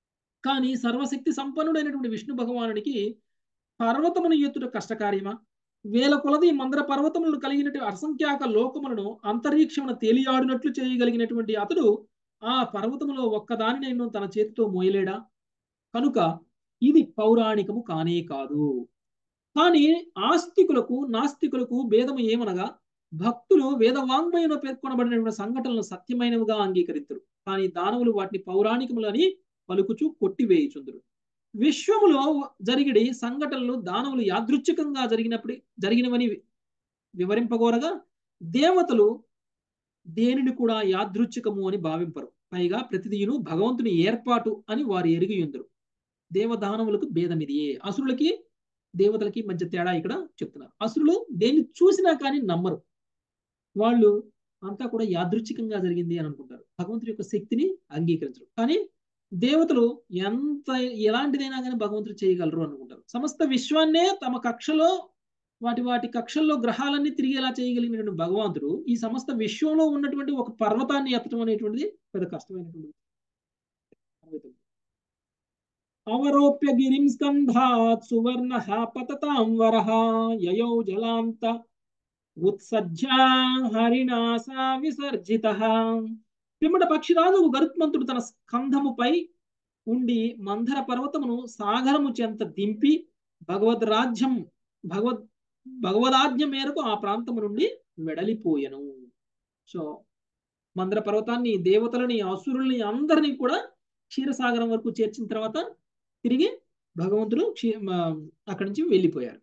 కానీ సర్వశక్తి సంపన్నుడైనటువంటి విష్ణు భగవానుడికి పర్వతమును ఎత్తుట కష్టకార్యమా, వేల కొలది మందర పర్వతములను కలిగినటువంటి అసంఖ్యాక లోకములను అంతరిక్షమున తేలియాడినట్లు చేయగలిగినటువంటి అతడు ఆ పర్వతములో ఒక్కదానినైనా తన చేతితో మోయలేడా? కనుక ఇది పౌరాణికము కానే కాదు. కానీ ఆస్తికులకు నాస్తికులకు భేదము ఏమనగా, భక్తులు వేదవాంగ్మయంలో పేర్కొనబడినటువంటి సంఘటనలు సత్యమైనవిగా అంగీకరిస్తారు, కానీ దానవులు వాటిని పౌరాణికములని పలుకుచు కొట్టివేయుచుందురు. విశ్వములో జరిగిడి సంఘటనలు దానవులు యాదృచ్ఛికంగా జరిగినప్పుడు జరిగినవని వివరింపగోరగా, దేవతలు దేనిని కూడా యాదృచ్ఛికము అని భావింపరు. పైగా ప్రతిదీను భగవంతుని ఏర్పాటు అని వారు ఎరిగియుందురు. దేవదానవులకు భేదం ఇదియే. అసురులకి దేవతలకి మధ్య తేడా ఇక్కడ చెప్తున్నారు. అసురులు దేన్ని చూసినా కానీ నమ్మరు, వాళ్ళు అంతా కూడా యాదృచ్ఛికంగా జరిగింది అని అనుకుంటారు, భగవంతుడి యొక్క శక్తిని అంగీకరించరు. కానీ దేవతలు ఎంత ఎలాంటిదైనా కానీ భగవంతుడు చేయగలరు అనుకుంటారు. సమస్త విశ్వాన్నే తమ కక్షలో వాటి వాటి కక్షల్లో గ్రహాలన్నీ తిరిగేలా చేయగలిగినటువంటి భగవంతుడు ఈ సమస్త విశ్వంలో ఉన్నటువంటి ఒక పర్వతాన్ని ఎత్తడం అనేటువంటిది పెద్ద కష్టమైనటువంటి. అవరోప్య గిరిం స్కంధాత్ సువర్ణ పతతాం వరః యయౌ జలాంత ఉత్సజ్జా హరిణాసా విసర్జితః. పిమ్మట పక్షిరాజు గరుత్మంతుడు తన స్కంధముపై ఉండి మందర పర్వతమును సాగరము చెంత దింపి భగవద్ రాజ్యం భగవద్ భగవదాజ్ఞ మేరకు ఆ ప్రాంతము నుండి వెడలిపోయెను. సో మందర పర్వతాన్ని, దేవతలని, అసురుల్ని అందరినీ కూడా క్షీరసాగరం వరకు చేర్చిన తర్వాత తిరిగి భగవంతుడు అక్కడి నుంచి వెళ్ళిపోయారు.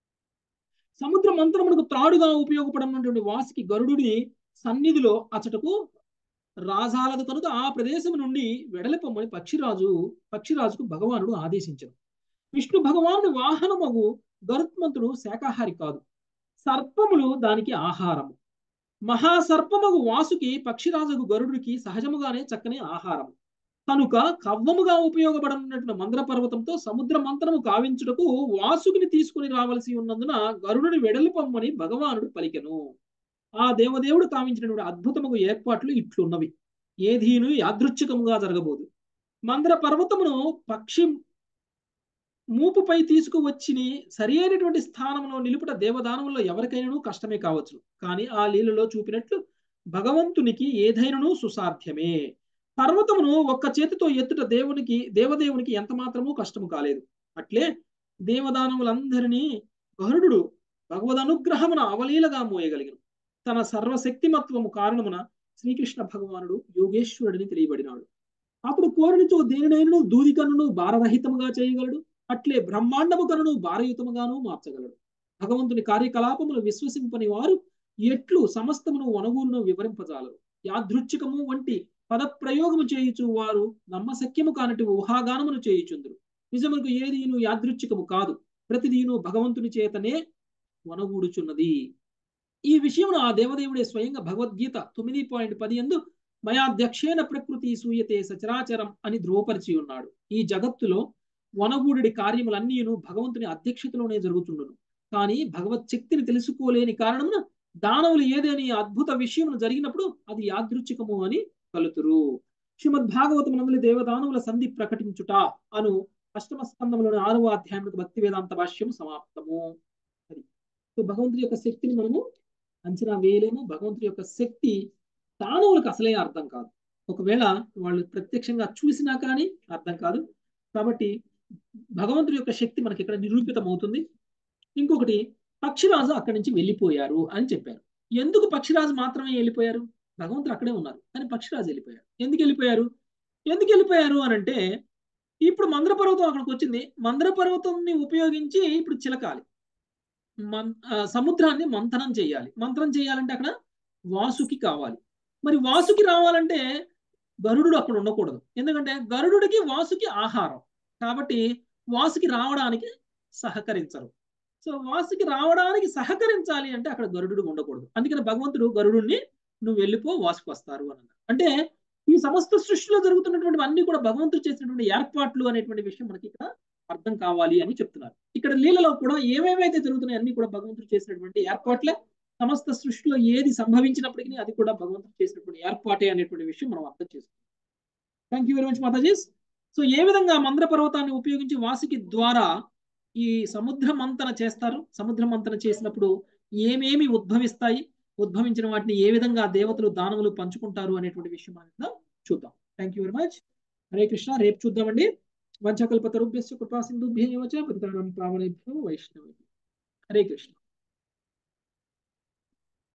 సముద్ర మంత్రమునకు త్రాడుగా ఉపయోగపడినటువంటి వాసుకి గరుడుని సన్నిధిలో అచటకు రాజాలదు కనుక ఆ ప్రదేశం నుండి వెడలిపోమని పక్షిరాజు పక్షిరాజుకు భగవానుడు ఆదేశించను. విష్ణు భగవానుడి వాహనమగు గరుత్మంతుడు శాకాహారి కాదు, సర్పములు దానికి ఆహారము. మహాసర్పమగు వాసుకి పక్షిరాజుకు గరుడికి సహజముగానే చక్కని ఆహారము కనుక కవ్వముగా ఉపయోగపడనున్నటువంటి మందర పర్వతంతో సముద్ర మంత్రము కావించుటకు వాసుకిని తీసుకుని రావలసి ఉన్నందున గరుడుని వెడలిపొమ్మని భగవానుడు పలికెను. ఆ దేవదేవుడు కావించినటువంటి అద్భుతముగు ఏర్పాట్లు ఇట్లున్నవి. ఏదీను యాదృచ్ఛికముగా జరగబోదు. మందర పర్వతమును పక్షి మూపుపై తీసుకువచ్చి సరి అయినటువంటి స్థానంలో నిలుపుట దేవదానముల్లో ఎవరికైనాను కష్టమే కావచ్చు, కానీ ఆ లీలలో చూపినట్లు భగవంతునికి ఏదైనాను సుసాధ్యమే. పర్వతమును ఒక్క చేతితో ఎత్తుట దేవునికి దేవదేవునికి ఎంత మాత్రమూ కష్టము కాలేదు. అట్లే దేవదానములందరినీ గరుడు భగవద్ అనుగ్రహమున అవలీలగా మోయగలిగిన తన సర్వశక్తిమత్వము కారణమున శ్రీకృష్ణ భగవానుడు యోగేశ్వరుడిని తెలియబడినాడు. అప్పుడు కోరినతో దేనినైనను దూదికనును భారరహితముగా చేయగలడు, అట్లే బ్రహ్మాండము కనును భారయుతముగాను మార్చగలడు. భగవంతుని కార్యకలాపములు విశ్వసింపని వారు ఎట్లు సమస్తమును వనగూరును వివరింపజాలరు. యాదృచ్ఛికము వంటి పదప్రయోగము చేయుచు వారు నమ్మశక్యము కానటి ఊహాగానమును చేయుచుందురు. నిజమునకు ఏదీను యాదృచ్ఛికము కాదు, ప్రతిదీను భగవంతుని చేతనే వనగూడుచున్నది. ఈ విషయమును ఆ దేవదేవుడే స్వయంగా భగవద్గీత తొమ్మిది పాయింట్ పది యందు మయాధ్యక్షేణ ప్రకృతి సూయతే సచరాచరం అని ధ్రువపరిచి ఉన్నాడు. ఈ జగత్తులో వనగూడి కార్యములన్నీను భగవంతుని అధ్యక్షతలోనే జరుగుతుండును. కానీ భగవత్ శక్తిని తెలుసుకోలేని కారణమున దానవులు ఏదేని అద్భుత విషయమును జరిగినప్పుడు అది యాదృచ్ఛికము అని కలుతురు. శ్రీమద్ భాగవతమునందలి దేవదానవుల సంధి ప్రకటించుట అను అష్టమ స్కందములోని ఆరవ అధ్యాయములకు భక్తి వేదాంత భాష్యం సమాప్తము. అది సో భగవంతుడి యొక్క శక్తిని మనము అంచనా వేయలేము. భగవంతుడి యొక్క శక్తి దానవులకు అసలే అర్థం కాదు. ఒకవేళ వాళ్ళు ప్రత్యక్షంగా చూసినా కానీ అర్థం కాదు. కాబట్టి భగవంతుడి యొక్క శక్తి మనకి ఇక్కడ నిరూపితం అవుతుంది. ఇంకొకటి, పక్షిరాజు అక్కడి నుంచి వెళ్ళిపోయారు అని చెప్పారు. ఎందుకు పక్షిరాజు మాత్రమే వెళ్ళిపోయారు? భగవంతుడు అక్కడే ఉన్నారు, కానీ పక్షిరాజు వెళ్ళిపోయారు. ఎందుకు వెళ్ళిపోయారు ఎందుకు వెళ్ళిపోయారు అని అంటే, ఇప్పుడు మందర పర్వతం అక్కడికి వచ్చింది. మందర పర్వతాన్ని ఉపయోగించి ఇప్పుడు చిలకాలి, మన్ సముద్రాన్ని మంథనం చేయాలి. మంథనం చేయాలంటే అక్కడ వాసుకి కావాలి. మరి వాసుకి రావాలంటే గరుడు అక్కడ ఉండకూడదు, ఎందుకంటే గరుడుకి వాసుకి ఆహారం కాబట్టి వాసుకి రావడానికి సహకరించరు. సో వాసుకి రావడానికి సహకరించాలి అంటే అక్కడ గరుడు ఉండకూడదు. అందుకని భగవంతుడు గరుడుని నువ్వు వెళ్ళిపో, వాసుకు వస్తారు అని అన్నారు. అంటే ఈ సమస్త సృష్టిలో జరుగుతున్నటువంటి అన్ని కూడా భగవంతుడు చేసినటువంటి ఏర్పాట్లు అనేటువంటి విషయం మనకి ఇక్కడ అర్థం కావాలి అని చెప్తున్నారు. ఇక్కడ లీలలో కూడా ఏమేమైతే జరుగుతున్నాయి అన్ని కూడా భగవంతుడు చేసినటువంటి ఏర్పాట్లే. సమస్త సృష్టిలో ఏది సంభవించినప్పటికీ అది కూడా భగవంతుడు చేసినటువంటి ఏర్పాటే అనేటువంటి విషయం మనం అర్థం చేసుకుంటాం. Thank you very much Matajis. So ఏ విధంగా మందర పర్వతాన్ని ఉపయోగించి వాసుకి ద్వారా ఈ సముద్ర మంతన చేస్తారు. సముద్ర మంతన చేసినప్పుడు ఏమేమి ఉద్భవిస్తాయి, ఉద్భవించిన వాటిని ఏ విధంగా దేవతలు దానవులు పంచుకుంటారు అనేటువంటి విషయం మనం చూద్దాం. Thank you very much. Hare Krishna. రేపు చూద్దామండి. వంచకల్పతరుభ్యశ్చ కృపా సింధుభ్యో చ పతితానాం పావనేభ్యో వైష్ణవేభ్యో. హరే కృష్ణ.